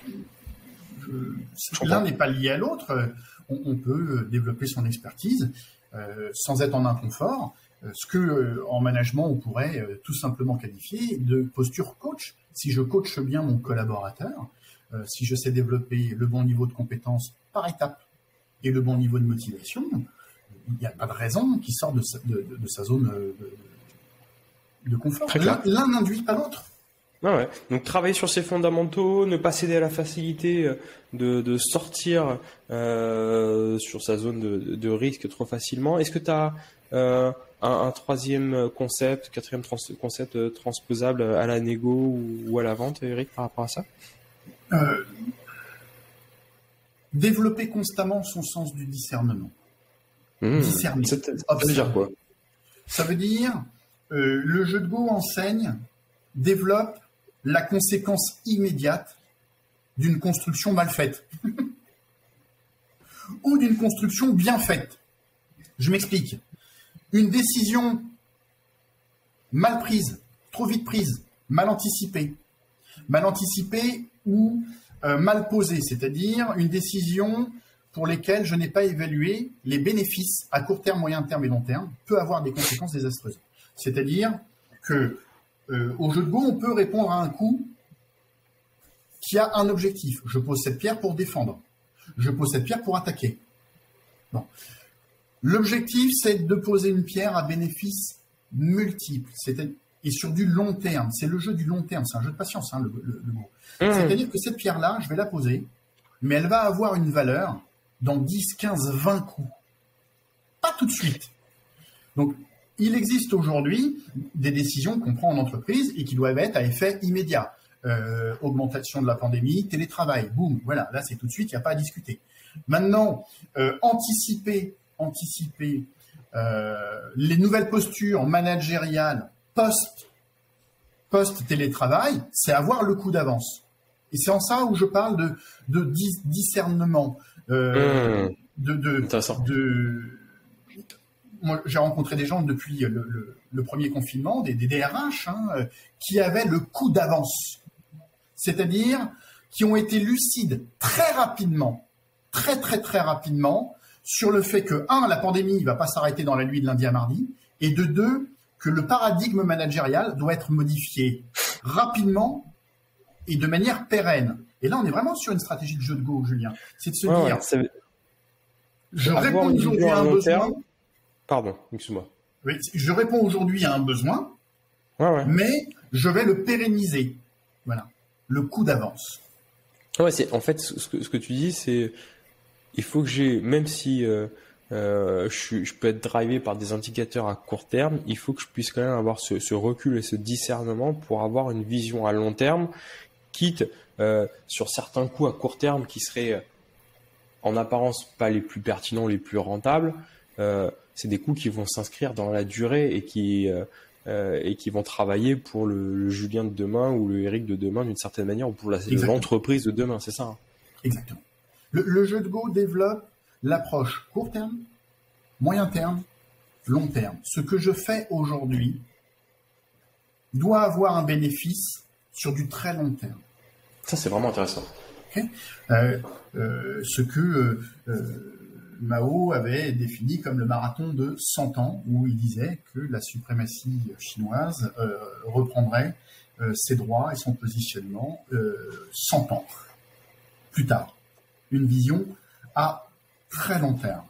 je, l'un n'est pas lié à l'autre. On, on peut développer son expertise euh, sans être en inconfort. Ce que, euh, en management, on pourrait euh, tout simplement qualifier de posture coach. Si je coache bien mon collaborateur, euh, si je sais développer le bon niveau de compétence par étape et le bon niveau de motivation, il n'y a pas de raison qu'il sorte de sa, de, de, de sa zone de, de confort. L'un, l'un n'induit pas l'autre. Ah ouais. Donc travailler sur ses fondamentaux, ne pas céder à la facilité de, de sortir euh, sur sa zone de, de risque trop facilement. Est-ce que tu as euh, un, un troisième concept, quatrième trans- concept transposable à la négo ou, ou à la vente, Eric, par rapport à ça ? euh, Développer constamment son sens du discernement. Mmh. Discerner. Ça veut dire quoi ? Ça veut dire euh, le jeu de Go enseigne, développe la conséquence immédiate d'une construction mal faite ou d'une construction bien faite. Je m'explique. Une décision mal prise, trop vite prise, mal anticipée, mal anticipée ou euh, mal posée, c'est-à-dire une décision pour lesquelles je n'ai pas évalué les bénéfices à court terme, moyen terme et long terme, peut avoir des conséquences désastreuses. C'est-à-dire que Euh, au jeu de Go, on peut répondre à un coup qui a un objectif. Je pose cette pierre pour défendre. Je pose cette pierre pour attaquer. Bon. L'objectif, c'est de poser une pierre à bénéfice multiple. C'est-à-dire, et sur du long terme. C'est le jeu du long terme. C'est un jeu de patience, hein, le, le, le Go. Mmh. C'est-à-dire que cette pierre-là, je vais la poser, mais elle va avoir une valeur dans dix, quinze, vingt coups. Pas tout de suite. Donc, il existe aujourd'hui des décisions qu'on prend en entreprise et qui doivent être à effet immédiat. Euh, augmentation de la pandémie, télétravail, boum, voilà, là c'est tout de suite, il n'y a pas à discuter. Maintenant, euh, anticiper anticiper euh, les nouvelles postures managériales post, post-télétravail, c'est avoir le coup d'avance. Et c'est en ça où je parle de, de dis, discernement. Euh, mmh. de, de, de, moi, j'ai rencontré des gens depuis le, le, le premier confinement, des, des D R H, hein, qui avaient le coup d'avance. C'est-à-dire qui ont été lucides très rapidement, très très très rapidement, sur le fait que, un, la pandémie ne va pas s'arrêter dans la nuit de lundi à mardi, et de deux, que le paradigme managérial doit être modifié rapidement et de manière pérenne. Et là, on est vraiment sur une stratégie de jeu de go, Julien. C'est de se ouais, dire, ouais, ça... je réponds aujourd'hui à un besoin. Terme. Pardon, excuse-moi. Oui, je réponds aujourd'hui à un besoin, ouais, ouais. mais je vais le pérenniser. Voilà, le coup d'avance. Ouais, c'est en fait ce que, ce que tu dis, c'est il faut que j'ai, même si euh, euh, je, je peux être drivé par des indicateurs à court terme, il faut que je puisse quand même avoir ce, ce recul et ce discernement pour avoir une vision à long terme, quitte euh, sur certains coups à court terme qui seraient euh, en apparence pas les plus pertinents, les plus rentables. Euh, c'est des coups qui vont s'inscrire dans la durée et qui euh, euh, et qui vont travailler pour le, le Julien de demain ou le Eric de demain d'une certaine manière, ou pour l'entreprise de demain, c'est ça hein. Exactement. Le, le jeu de Go développe l'approche court terme, moyen terme, long terme. Ce que je fais aujourd'hui doit avoir un bénéfice sur du très long terme. Ça, c'est vraiment intéressant. Okay. Euh, euh, ce que euh, euh, Mao avait défini comme le marathon de cent ans, où il disait que la suprématie chinoise euh, reprendrait euh, ses droits et son positionnement euh, cent ans plus tard. Une vision à très long terme.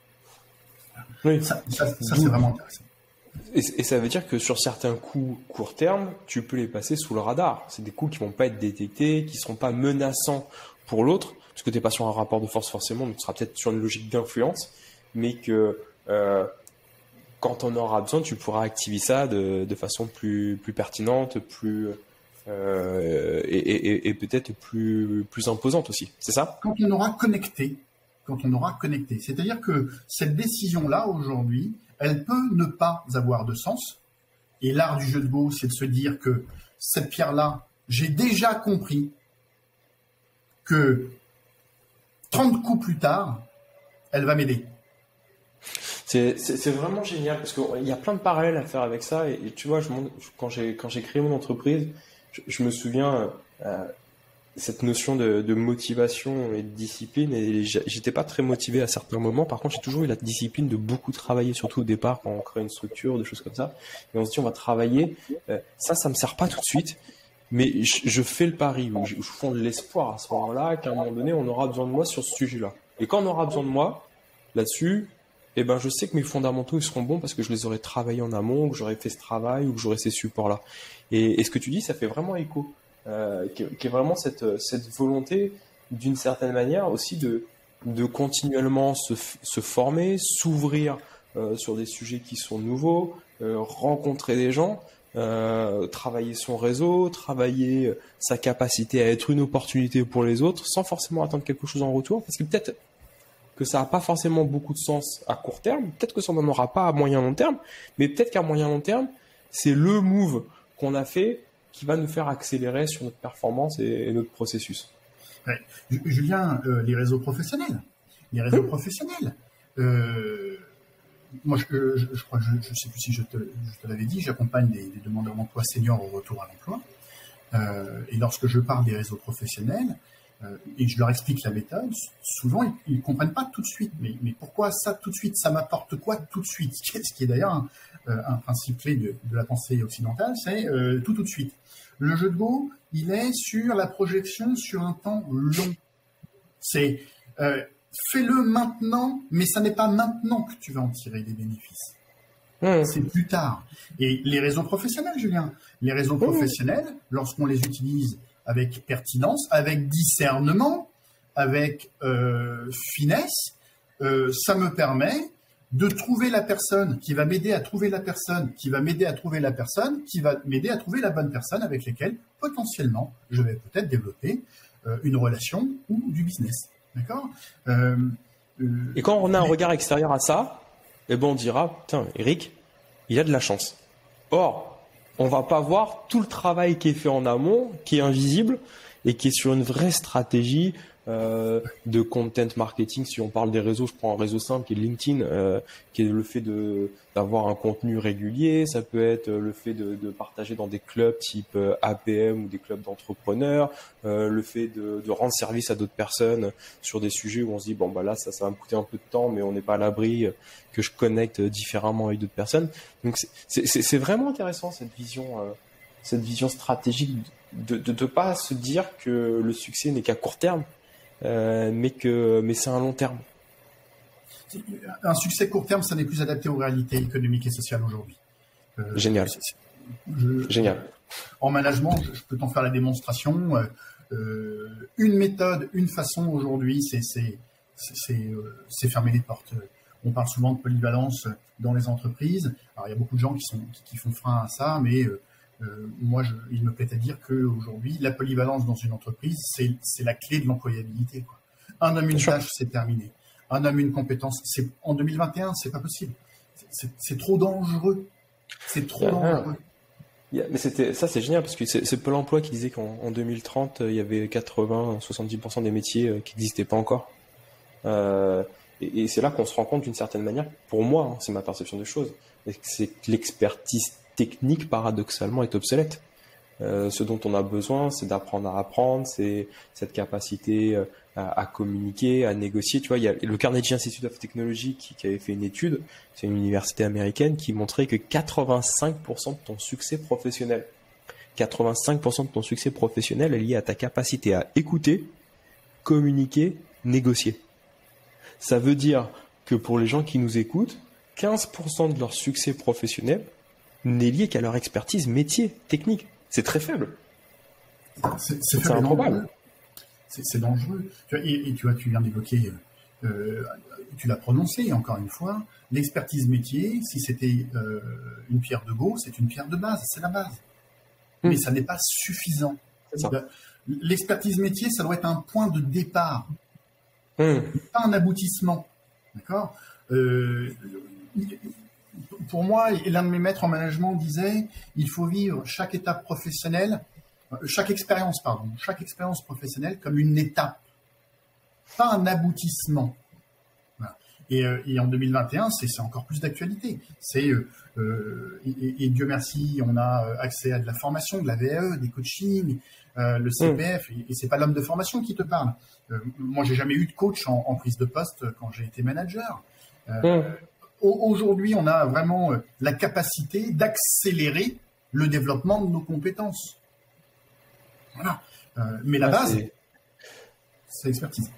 Oui. Ça, ça, ça c'est vraiment intéressant. Et, et ça veut dire que sur certains coups court terme, tu peux les passer sous le radar. C'est des coups qui vont pas être détectés, qui seront pas menaçants pour l'autre, parce que tu n'es pas sur un rapport de force forcément, mais tu seras peut-être sur une logique d'influence, mais que euh, quand on aura besoin, tu pourras activer ça de, de façon plus, plus pertinente, plus euh, et, et, et peut-être plus, plus imposante aussi. C'est ça ? Quand on aura connecté, quand on aura connecté. C'est-à-dire que cette décision-là, aujourd'hui, elle peut ne pas avoir de sens. Et l'art du jeu de Go, c'est de se dire que cette pierre-là, j'ai déjà compris que trente coups plus tard, elle va m'aider. C'est, c'est, c'est vraiment génial parce qu'il y a plein de parallèles à faire avec ça. Et, et tu vois, je, quand, j'ai, quand j'ai créé mon entreprise, je, je me souviens euh, cette notion de, de motivation et de discipline. Et j'étais pas très motivé à certains moments. Par contre, j'ai toujours eu la discipline de beaucoup travailler, surtout au départ quand on crée une structure, des choses comme ça. Et on se dit, on va travailler. Euh, ça, ça me sert pas tout de suite. Mais je, je fais le pari, je, je fonde l'espoir à ce moment-là qu'à un moment donné, on aura besoin de moi sur ce sujet-là. Et quand on aura besoin de moi là-dessus, eh ben, je sais que mes fondamentaux ils seront bons parce que je les aurai travaillés en amont, que j'aurai fait ce travail ou que j'aurai ces supports-là. Et, et ce que tu dis, ça fait vraiment écho, euh, qui, qui est vraiment cette, cette volonté, d'une certaine manière aussi, de, de continuellement se, se former, s'ouvrir euh, sur des sujets qui sont nouveaux, euh, rencontrer des gens. Euh, travailler son réseau, travailler sa capacité à être une opportunité pour les autres sans forcément attendre quelque chose en retour, parce que peut-être que ça n'a pas forcément beaucoup de sens à court terme, peut-être que ça n'en aura pas à moyen long terme, mais peut-être qu'à moyen long terme, c'est le move qu'on a fait qui va nous faire accélérer sur notre performance et, et notre processus. Ouais. Julien, euh, les réseaux professionnels, les réseaux mmh. professionnels, euh... Moi, je, je, je crois que je ne sais plus si je te, je te l'avais dit, j'accompagne des, des demandeurs d'emploi seniors au retour à l'emploi. Euh, et lorsque je parle des réseaux professionnels euh, et je leur explique la méthode, souvent ils ne comprennent pas tout de suite. Mais, mais pourquoi ça tout de suite? Ça m'apporte quoi tout de suite? Ce qui est d'ailleurs un, un principe clé de, de la pensée occidentale, c'est euh, tout tout de suite. Le jeu de Go, il est sur la projection sur un temps long. C'est... Euh, fais-le maintenant, mais ça n'est pas maintenant que tu vas en tirer des bénéfices. Mmh. C'est plus tard. Et les réseaux professionnels, Julien, les réseaux mmh. professionnels, lorsqu'on les utilise avec pertinence, avec discernement, avec euh, finesse, euh, ça me permet de trouver la personne qui va m'aider à trouver la personne, qui va m'aider à trouver la personne, qui va m'aider à trouver la bonne personne avec laquelle, potentiellement, je vais peut-être développer euh, une relation ou du business. D'accord ? euh, Euh, Et quand on a un mais- regard extérieur à ça, eh ben on dira, putain, Eric, il a de la chance. Or, on va pas voir tout le travail qui est fait en amont, qui est invisible et qui est sur une vraie stratégie euh, de content marketing. Si on parle des réseaux, je prends un réseau simple qui est LinkedIn, euh, qui est le fait de d'avoir un contenu régulier. Ça peut être le fait de, de partager dans des clubs type euh, A P M ou des clubs d'entrepreneurs, euh, le fait de, de rendre service à d'autres personnes sur des sujets où on se dit bon bah là ça ça va me coûter un peu de temps, mais on n'est pas à l'abri que je connecte différemment avec d'autres personnes. Donc c'est c'est, c'est vraiment intéressant cette vision euh, cette vision stratégique de de de pas se dire que le succès n'est qu'à court terme. Euh, mais que mais c'est un long terme. Un succès court terme, ça n'est plus adapté aux réalités économiques et sociales aujourd'hui. Euh, Génial. c'est- c'est- je- Génial. En management, je, je peux t'en faire la démonstration. Euh, euh, une méthode, une façon aujourd'hui, c'est c'est c'est c'est, euh, c'est fermer les portes. On parle souvent de polyvalence dans les entreprises. Alors il y a beaucoup de gens qui sont qui, qui font frein à ça, mais euh, euh, moi, je, il me plaît à dire qu'aujourd'hui, la polyvalence dans une entreprise, c'est c'est la clé de l'employabilité, quoi. Un homme, une Sure. tâche, c'est terminé. Un homme, une compétence, c'est en deux mille vingt et un, c'est pas possible. C'est- C'est c'est trop dangereux. C'est trop Ah, dangereux. Il y a- mais c'était ça c'est génial parce que c'est c'est Pôle Emploi qui disait qu'en en deux mille trente euh, il y avait quatre-vingts à soixante-dix pour cent des métiers euh, qui n'existaient pas encore. Euh, et et c'est là qu'on se rend compte d'une certaine manière, pour moi, hein, c'est ma perception des choses, et que c'est que l'expertise technique paradoxalement est obsolète. Euh, ce dont on a besoin, c'est d'apprendre à apprendre, c'est cette capacité euh, à, à communiquer, à négocier. Tu vois, il y a le Carnegie Institute of Technology qui, qui avait fait une étude, c'est une université américaine, qui montrait que quatre-vingt-cinq pour cent de ton succès professionnel, quatre-vingt-cinq pour cent de ton succès professionnel est lié à ta capacité à écouter, communiquer, négocier. Ça veut dire que pour les gens qui nous écoutent, quinze pour cent de leur succès professionnel n'est lié qu'à leur expertise métier, technique. C'est très faible. C'est C'est faible et improbable. dangereux. C'est c'est dangereux. Tu vois, et, et tu vois, tu viens d'évoquer, euh, euh, tu l'as prononcé encore une fois, l'expertise métier, si c'était euh, une pierre de Gauss, c'est une pierre de base, c'est la base. Hmm. Mais ça n'est pas suffisant. C'est ça. L'expertise métier, ça doit être un point de départ, Hum. pas un aboutissement. D'accord. Euh, Pour moi, et l'un de mes maîtres en management disait, il faut vivre chaque étape professionnelle, euh, chaque expérience, pardon, chaque expérience professionnelle comme une étape, pas un aboutissement. Voilà. Et, euh, et en deux mille vingt et un, c'est c'est encore plus d'actualité. C'est euh, euh, et, et Dieu merci, on a accès à de la formation, de la V A E, des coachings, euh, le C P F, et, et c'est pas l'homme de formation qui te parle. Euh, moi, j'ai jamais eu de coach en, en prise de poste quand j'ai été manager. Euh, Hum. Aujourd'hui, on a vraiment euh, la capacité d'accélérer le développement de nos compétences. Voilà. Euh, mais la Ah, base, c'est- c'est l'expertise.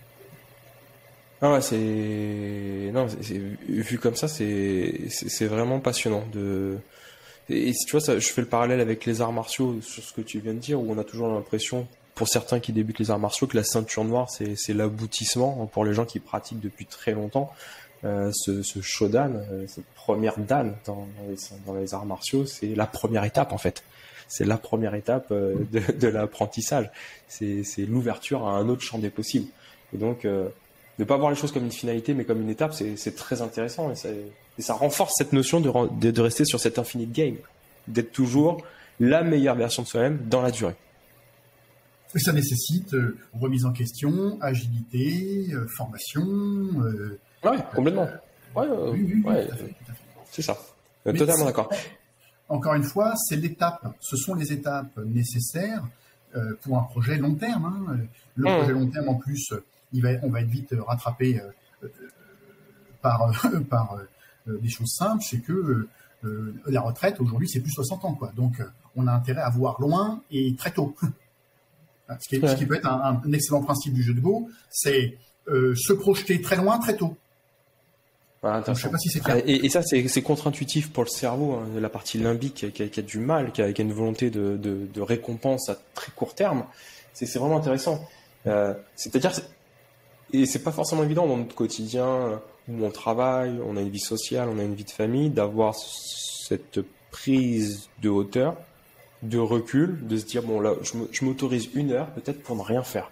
Ah ouais, c'est non, c'est- c'est- vu comme ça, c'est c'est c'est vraiment passionnant de. Et, et tu vois, ça, je fais le parallèle avec les arts martiaux sur ce que tu viens de dire, où on a toujours l'impression, pour certains qui débutent les arts martiaux, que la ceinture noire c'est c'est l'aboutissement. Pour les gens qui pratiquent depuis très longtemps, euh, ce, ce shodan, euh, cette première dan dans, dans, les, dans les arts martiaux, c'est la première étape en fait. C'est la première étape euh, de, de l'apprentissage. C'est c'est l'ouverture à un autre champ des possibles. Et donc euh, ne pas voir les choses comme une finalité, mais comme une étape, c'est c'est très intéressant et ça, et ça renforce cette notion de, de, de rester sur cet infinite game, d'être toujours la meilleure version de soi-même dans la durée. Et ça nécessite euh, remise en question, agilité, euh, formation. Euh, Ouais, complètement. Ouais, euh, oui, oui, oui, ouais, tout à fait, tout à fait. c'est ça. Euh, Mais Totalement c'est- d'accord. Encore une fois, c'est l'étape. Ce sont les étapes nécessaires euh, pour un projet long terme. Hein. Le Mmh. projet long terme, en plus, euh, il va, on va être vite rattrapé euh, euh, par, euh, par euh, des choses simples. C'est que euh, euh, la retraite, aujourd'hui, c'est plus soixante ans. Quoi. Donc, euh, on a intérêt à voir loin et très tôt. Ce qui, est- Ouais. ce qui peut être un, un excellent principe du jeu de Go, c'est euh, se projeter très loin, très tôt. Voilà, Donc, je sais intéressant. pas si c'est clair. Et, et ça, c'est c'est contre-intuitif pour le cerveau, hein, la partie limbique qui a, qui a- qui a du mal, qui a, qui a une volonté de, de, de récompense à très court terme. C'est c'est vraiment intéressant. Euh, C'est-à-dire, c'est- et c'est pas forcément évident dans notre quotidien euh, où on travaille, on a une vie sociale, on a une vie de famille, d'avoir cette prise de hauteur, de recul, de se dire bon là, je me- je m'autorise une heure peut-être pour ne rien faire.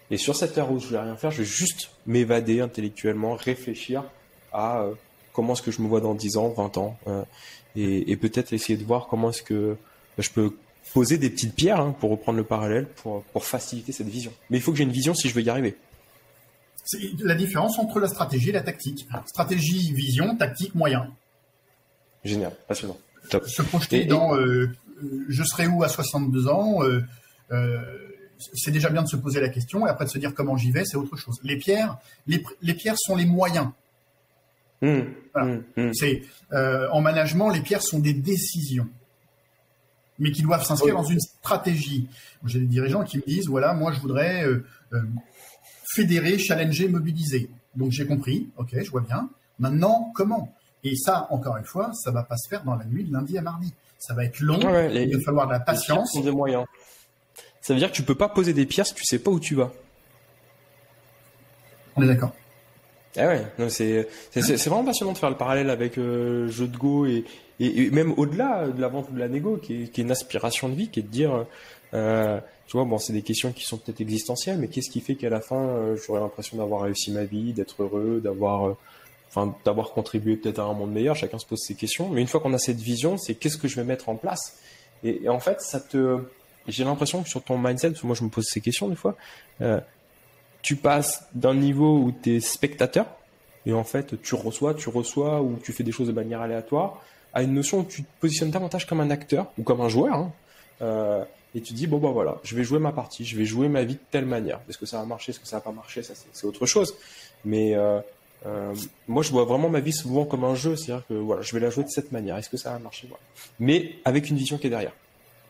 Et sur cette heure où je vais rien faire, je vais juste m'évader intellectuellement, réfléchir à euh, comment est-ce que je me vois dans dix ans, vingt ans, euh, et, et peut-être essayer de voir comment est-ce que bah, je peux poser des petites pierres, hein, pour reprendre le parallèle, pour, pour faciliter cette vision. Mais il faut que j'ai une vision si je veux y arriver. C'est la différence entre la stratégie et la tactique. Stratégie, vision, tactique, moyen. Génial, passionnant. Top. Se projeter et, dans euh, euh, je serai où à soixante-deux ans, euh, euh, c'est déjà bien de se poser la question, et après de se dire comment j'y vais, c'est autre chose. Les pierres, les, les pierres sont les moyens. Mmh, voilà. mmh, mmh. C'est, euh, en management, les pierres sont des décisions, mais qui doivent s'inscrire oui. dans une stratégie. J'ai des dirigeants qui me disent, voilà, moi je voudrais euh, euh, fédérer, challenger, mobiliser. Donc j'ai compris, ok, je vois bien. Maintenant, comment ? Et ça, encore une fois, ça va pas se faire dans la nuit de lundi à mardi. Ça va être long, ouais, les, il va falloir de la patience. Les des moyens. Ça veut dire que tu peux pas poser des pierres si tu sais pas où tu vas. On est d'accord. Ah ouais, non, c'est, c'est, c'est vraiment passionnant de faire le parallèle avec euh, jeu de go et, et, et même au-delà de la vente ou de la négo, qui est, qui est une aspiration de vie, qui est de dire, euh, tu vois, bon, c'est des questions qui sont peut-être existentielles, mais qu'est-ce qui fait qu'à la fin, euh, j'aurais l'impression d'avoir réussi ma vie, d'être heureux, d'avoir, euh, enfin, d'avoir contribué peut-être à un monde meilleur. Chacun se pose ces questions. Mais une fois qu'on a cette vision, c'est qu'est-ce que je vais mettre en place. Et, et en fait, ça te, j'ai l'impression que sur ton mindset, parce que moi je me pose ces questions des fois, euh, tu passes d'un niveau où tu es spectateur, et en fait tu reçois, tu reçois, ou tu fais des choses de manière aléatoire, à une notion où tu te positionnes davantage comme un acteur, ou comme un joueur, hein, euh, et tu dis, bon bah voilà, je vais jouer ma partie, je vais jouer ma vie de telle manière. Est-ce que ça va marcher, est-ce que ça va pas marcher, ça c'est, c'est autre chose. Mais euh, euh, moi je vois vraiment ma vie souvent comme un jeu, c'est-à-dire que voilà, je vais la jouer de cette manière, est-ce que ça va marcher, voilà. Mais avec une vision qui est derrière.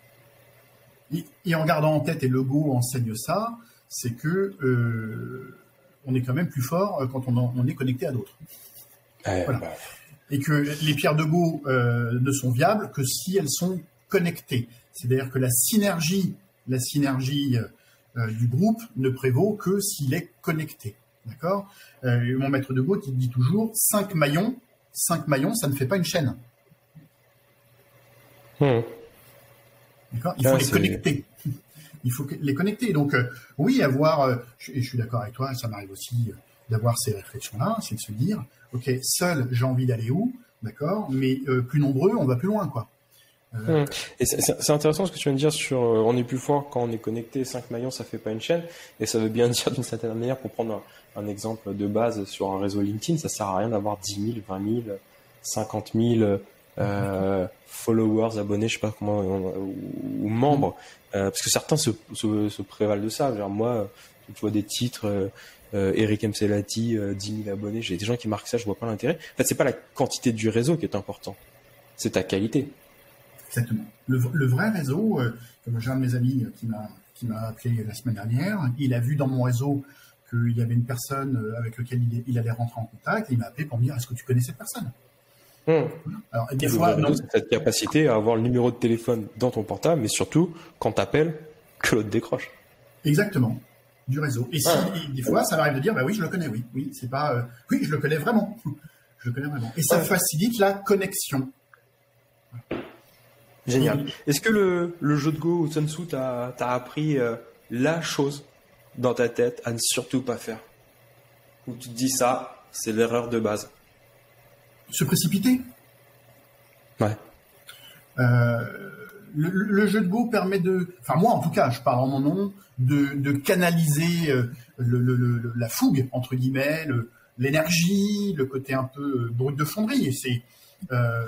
Et en gardant en tête, et le Go enseigne ça, c'est que euh, on est quand même plus fort quand on, en, on est connecté à d'autres. Euh, voilà. bah... Et que les pierres de Go euh, ne sont viables que si elles sont connectées. C'est-à-dire que la synergie, la synergie euh, du groupe ne prévaut que s'il est connecté. D'accord ? euh, Mon maître de Go qui dit toujours cinq maillons, cinq maillons, ça ne fait pas une chaîne. Hmm. D'accord ? Il faut ah, les c'est... connecter. Il faut les connecter. Donc, euh, oui, avoir, euh, je, et je suis d'accord avec toi, ça m'arrive aussi euh, d'avoir ces réflexions-là, c'est de se dire, ok, seul, j'ai envie d'aller où, d'accord, mais euh, plus nombreux, on va plus loin, quoi. Euh... Et c'est, c'est intéressant ce que tu viens de dire sur euh, on est plus fort quand on est connecté, cinq maillons, ça fait pas une chaîne, et ça veut bien dire d'une certaine manière, pour prendre un, un exemple de base sur un réseau LinkedIn, ça sert à rien d'avoir dix mille, vingt mille, cinquante mille euh, followers, abonnés, je sais pas comment, ou, ou membres, euh, parce que certains se, se, se prévalent de ça. Genre moi, tu vois des titres, euh, euh, Eric Mselati, euh, dix mille abonnés, j'ai des gens qui marquent ça, je vois pas l'intérêt. En fait, c'est pas la quantité du réseau qui est important, c'est ta qualité. Exactement. Le, le vrai réseau, euh, comme j'ai un de mes amis qui m'a qui m'a appelé la semaine dernière, il a vu dans mon réseau qu'il y avait une personne avec laquelle il, il allait rentrer en contact, et il m'a appelé pour me dire, est-ce que tu connais cette personne ? Mmh. Alors, des fois, non. C'est cette capacité à avoir le numéro de téléphone dans ton portable, mais surtout, quand t'appelles, que l'autre décroche. Exactement. Du réseau. Et si, ah. et des fois, ça m'arrive de dire, bah oui, je le connais, oui. Oui, c'est pas, euh, oui, je le connais vraiment. Je le connais vraiment. Et ça ouais. facilite la connexion. Génial. Est-ce que le, le jeu de Go ou Sun Tzu t'a, t'a appris euh, la chose dans ta tête à ne surtout pas faire? Où tu te dis ça, c'est l'erreur de base. Se précipiter. Ouais. Euh, le, le jeu de Go permet de, enfin moi en tout cas, je parle en mon nom, de, de canaliser euh, le, le, le, la fougue entre guillemets, le, l'énergie, le côté un peu brut de fonderie. Et c'est euh,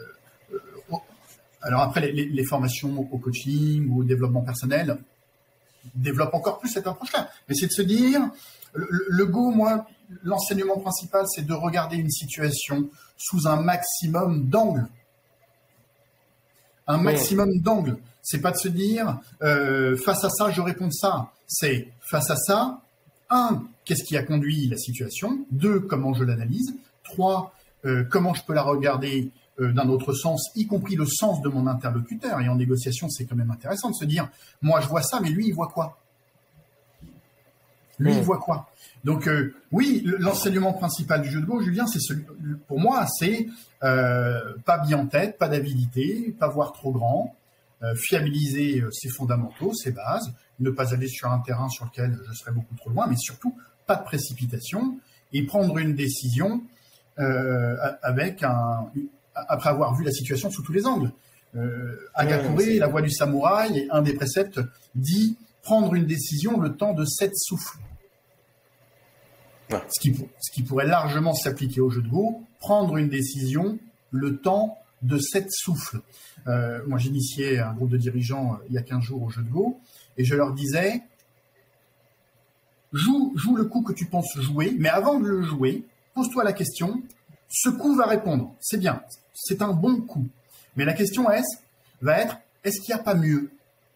alors après les, les formations au coaching ou au développement personnel développent encore plus cette approche-là. Mais c'est de se dire, le, le Go, moi, l'enseignement principal, c'est de regarder une situation sous un maximum d'angles. Un maximum mmh. d'angles. C'est pas de se dire, euh, face à ça, je réponds ça. C'est face à ça, un, qu'est-ce qui a conduit la situation? Deux, comment je l'analyse? Trois, euh, comment je peux la regarder euh, d'un autre sens, y compris le sens de mon interlocuteur. Et en négociation, c'est quand même intéressant de se dire, moi, je vois ça, mais lui, il voit quoi? Lui, mmh. il voit quoi? Donc euh, oui, l'enseignement principal du jeu de Go, Julien, c'est celui, pour moi, c'est euh, pas bien en tête, pas d'avidité, pas voir trop grand, euh, fiabiliser euh, ses fondamentaux, ses bases, ne pas aller sur un terrain sur lequel je serais beaucoup trop loin, mais surtout pas de précipitation et prendre une décision euh, avec un, après avoir vu la situation sous tous les angles. Euh, Hagakure, ouais, la voie du samouraï, et un des préceptes dit prendre une décision le temps de sept souffles. Ouais. Ce, qui, ce qui pourrait largement s'appliquer au jeu de Go, prendre une décision le temps de sept souffles. Euh, moi, j'initiais un groupe de dirigeants euh, il y a quinze jours au jeu de Go, et je leur disais, joue, joue le coup que tu penses jouer, mais avant de le jouer, pose-toi la question, ce coup va répondre, c'est bien, c'est un bon coup. Mais la question est, va être, est-ce qu'il n'y a pas mieux?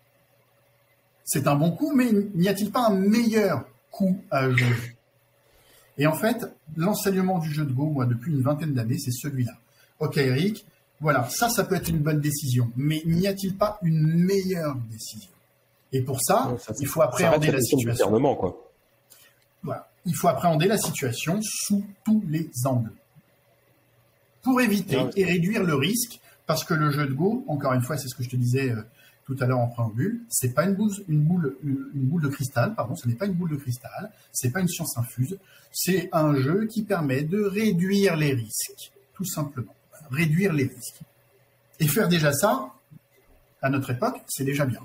C'est un bon coup, mais n'y a-t-il pas un meilleur coup à jouer? Et en fait, l'enseignement du jeu de Go, moi, depuis une vingtaine d'années, c'est celui-là. Ok, Eric, voilà, ça, ça peut être une bonne décision, mais n'y a-t-il pas une meilleure décision? Et pour ça, ouais, ça il faut appréhender la situation. Quoi. Voilà, il faut appréhender la situation sous tous les angles pour éviter ouais, et réduire le risque, parce que le jeu de Go, encore une fois, c'est ce que je te disais euh, tout à l'heure en préambule, c'est pas une boule, une boule, une, une boule de cristal, pardon, ce n'est pas une boule de cristal, c'est pas une science infuse, c'est un jeu qui permet de réduire les risques, tout simplement, réduire les risques. Et faire déjà ça, à notre époque, c'est déjà bien.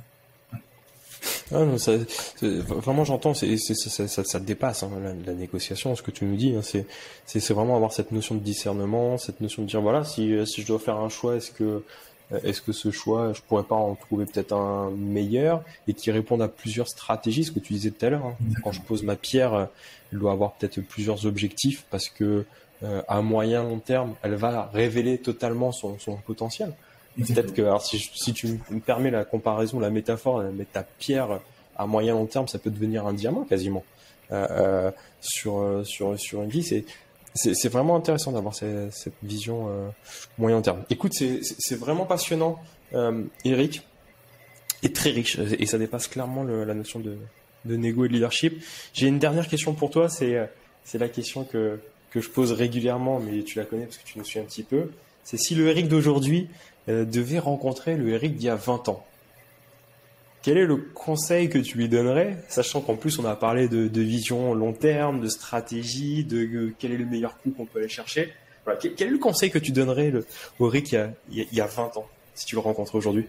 Ah non, ça, vraiment j'entends, c'est, c'est, ça, ça, ça dépasse hein, la, la négociation, ce que tu nous dis, hein, c'est, c'est, c'est vraiment avoir cette notion de discernement, cette notion de dire voilà, si, si je dois faire un choix, est-ce que, est-ce que ce choix, je pourrais pas en trouver peut-être un meilleur et qui réponde à plusieurs stratégies, ce que tu disais tout à l'heure. Hein. Quand je pose ma pierre, elle doit avoir peut-être plusieurs objectifs parce que euh, à moyen long terme, elle va révéler totalement son, son potentiel. Peut-être que, alors si, si tu me permets la comparaison, la métaphore, mettre ta pierre à moyen long terme, ça peut devenir un diamant quasiment euh, euh, sur sur sur une vie. C'est c'est, c'est vraiment intéressant d'avoir cette, cette vision euh, moyen terme. Écoute, c'est c'est, c'est vraiment passionnant, euh, Eric, et très riche, et ça dépasse clairement le, la notion de de négo et de leadership. J'ai une dernière question pour toi, c'est c'est la question que que je pose régulièrement, mais tu la connais parce que tu nous suis un petit peu. C'est si le Eric d'aujourd'hui Euh, devait rencontrer le Eric d'il y a vingt ans. Quel est le conseil que tu lui donnerais, sachant qu'en plus on a parlé de, de vision long terme, de stratégie, de euh, quel est le meilleur coup qu'on peut aller chercher. Voilà. Quel, quel est le conseil que tu donnerais le, au Eric il y, a, il y a vingt ans, si tu le rencontres aujourd'hui?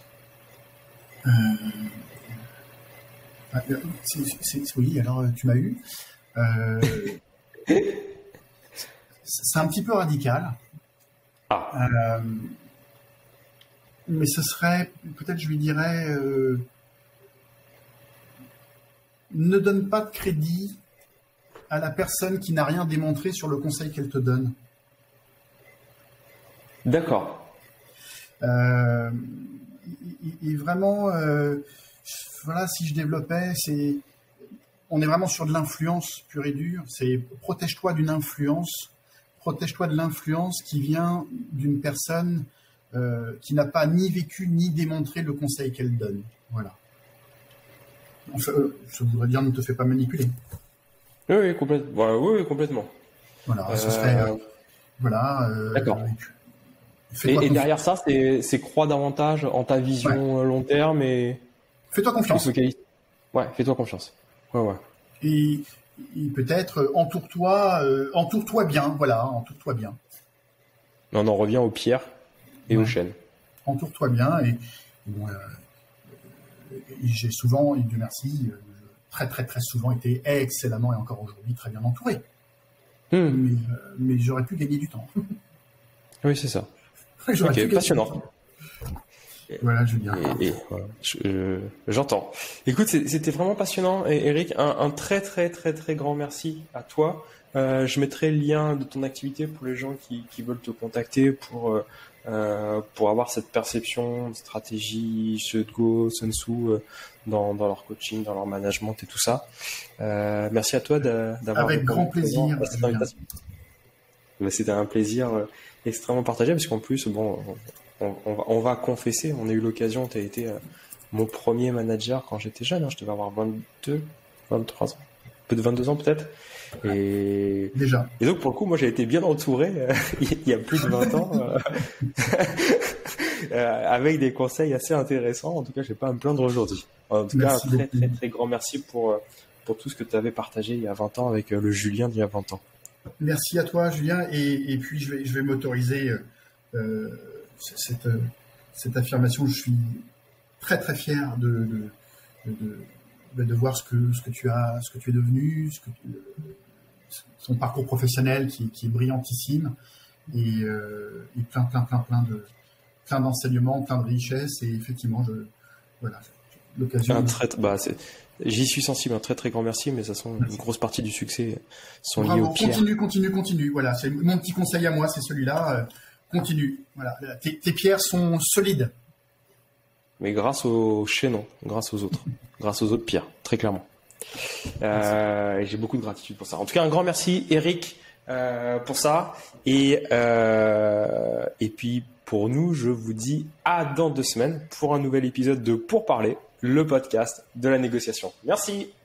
euh... ah, c'est, c'est, c'est, Oui, alors tu m'as eu. Euh... c'est un petit peu radical. Ah. Euh... Mais ce serait, peut-être je lui dirais, euh, ne donne pas de crédit à la personne qui n'a rien démontré sur le conseil qu'elle te donne. D'accord. Euh, et, et vraiment, euh, voilà, si je développais, c'est, on est vraiment sur de l'influence pure et dure. C'est protège-toi d'une influence, protège-toi de l'influence qui vient d'une personne Euh, qui n'a pas ni vécu ni démontré le conseil qu'elle donne. Voilà. Enfin, euh, ça voudrait dire ne te fais pas manipuler. Oui, oui, complètement. Voilà, oui, oui, complètement. Voilà, euh... ce serait. Euh, voilà. Euh, D'accord. Et, et derrière ça, c'est, c'est croire davantage en ta vision ouais. long terme et. Fais-toi confiance. Ouais, fais-toi confiance. Ouais, ouais. Et, et peut-être euh, entoure-toi, euh, entoure-toi bien. Voilà, entoure-toi bien. On en revient aux pierres. Et ouais. aux chaînes. Entoure-toi bien et, et bon, euh, et j'ai souvent, et Dieu merci, euh, très très très souvent été excellemment et encore aujourd'hui très bien entouré. Mmh. Mais, euh, mais j'aurais pu gagner du temps. Oui, c'est ça. J'aurais ok, passionnant. Voilà, Julien. Et, et, voilà, je, je, j'entends. Écoute, c'était vraiment passionnant, et Eric. Un, un très très très très grand merci à toi. Euh, je mettrai le lien de ton activité pour les gens qui, qui veulent te contacter pour euh, Euh, pour avoir cette perception, stratégie, jeu de Go, Sun Tzu euh, dans, dans leur coaching, dans leur management et tout ça. Euh, merci à toi de, d'avoir avec grand plaisir. Bah, c'était un plaisir euh, extrêmement partagé parce qu'en plus, bon, on, on, va, on va confesser, on a eu l'occasion, tu as été euh, mon premier manager quand j'étais jeune, hein, je devais avoir vingt-deux, vingt-trois ans, peu de vingt-deux ans peut-être. Et... Déjà. Et donc pour le coup, moi j'ai été bien entouré euh, il y a plus de vingt ans. Euh... euh, avec des conseils assez intéressants. En tout cas, je vais pas à me plaindre aujourd'hui. En tout Merci cas, un très, beaucoup. très, très grand merci pour, pour tout ce que tu avais partagé il y a vingt ans avec le Julien d'il y a vingt ans. Merci à toi, Julien. Et, et puis, je vais, je vais m'autoriser euh, cette, cette affirmation. Je suis très, très fier de, de, de, de, de voir ce que, ce que tu as, ce que tu es devenu, ce que tu, son parcours professionnel qui, qui est brillantissime et, euh, et plein, plein, plein, plein de, plein d'enseignements, plein de richesses. Et effectivement, je, voilà, l'occasion. Un très, bah, c'est, j'y suis sensible. Un très, très grand merci. Mais de toute façon, une grosse partie du succès sont liés Bravo, aux pierres. continue, continue, continue. Voilà, c'est mon petit conseil à moi, c'est celui-là. Euh, continue. Voilà, tes, tes pierres sont solides. Mais grâce aux chaînons, grâce aux autres, grâce aux autres pierres, très clairement. Euh, j'ai beaucoup de gratitude pour ça. En tout cas, un grand merci, Eric, euh, pour ça. Et, euh, et puis, pour nous, je vous dis à dans deux semaines pour un nouvel épisode de Pour Parler, le podcast de la négociation. Merci.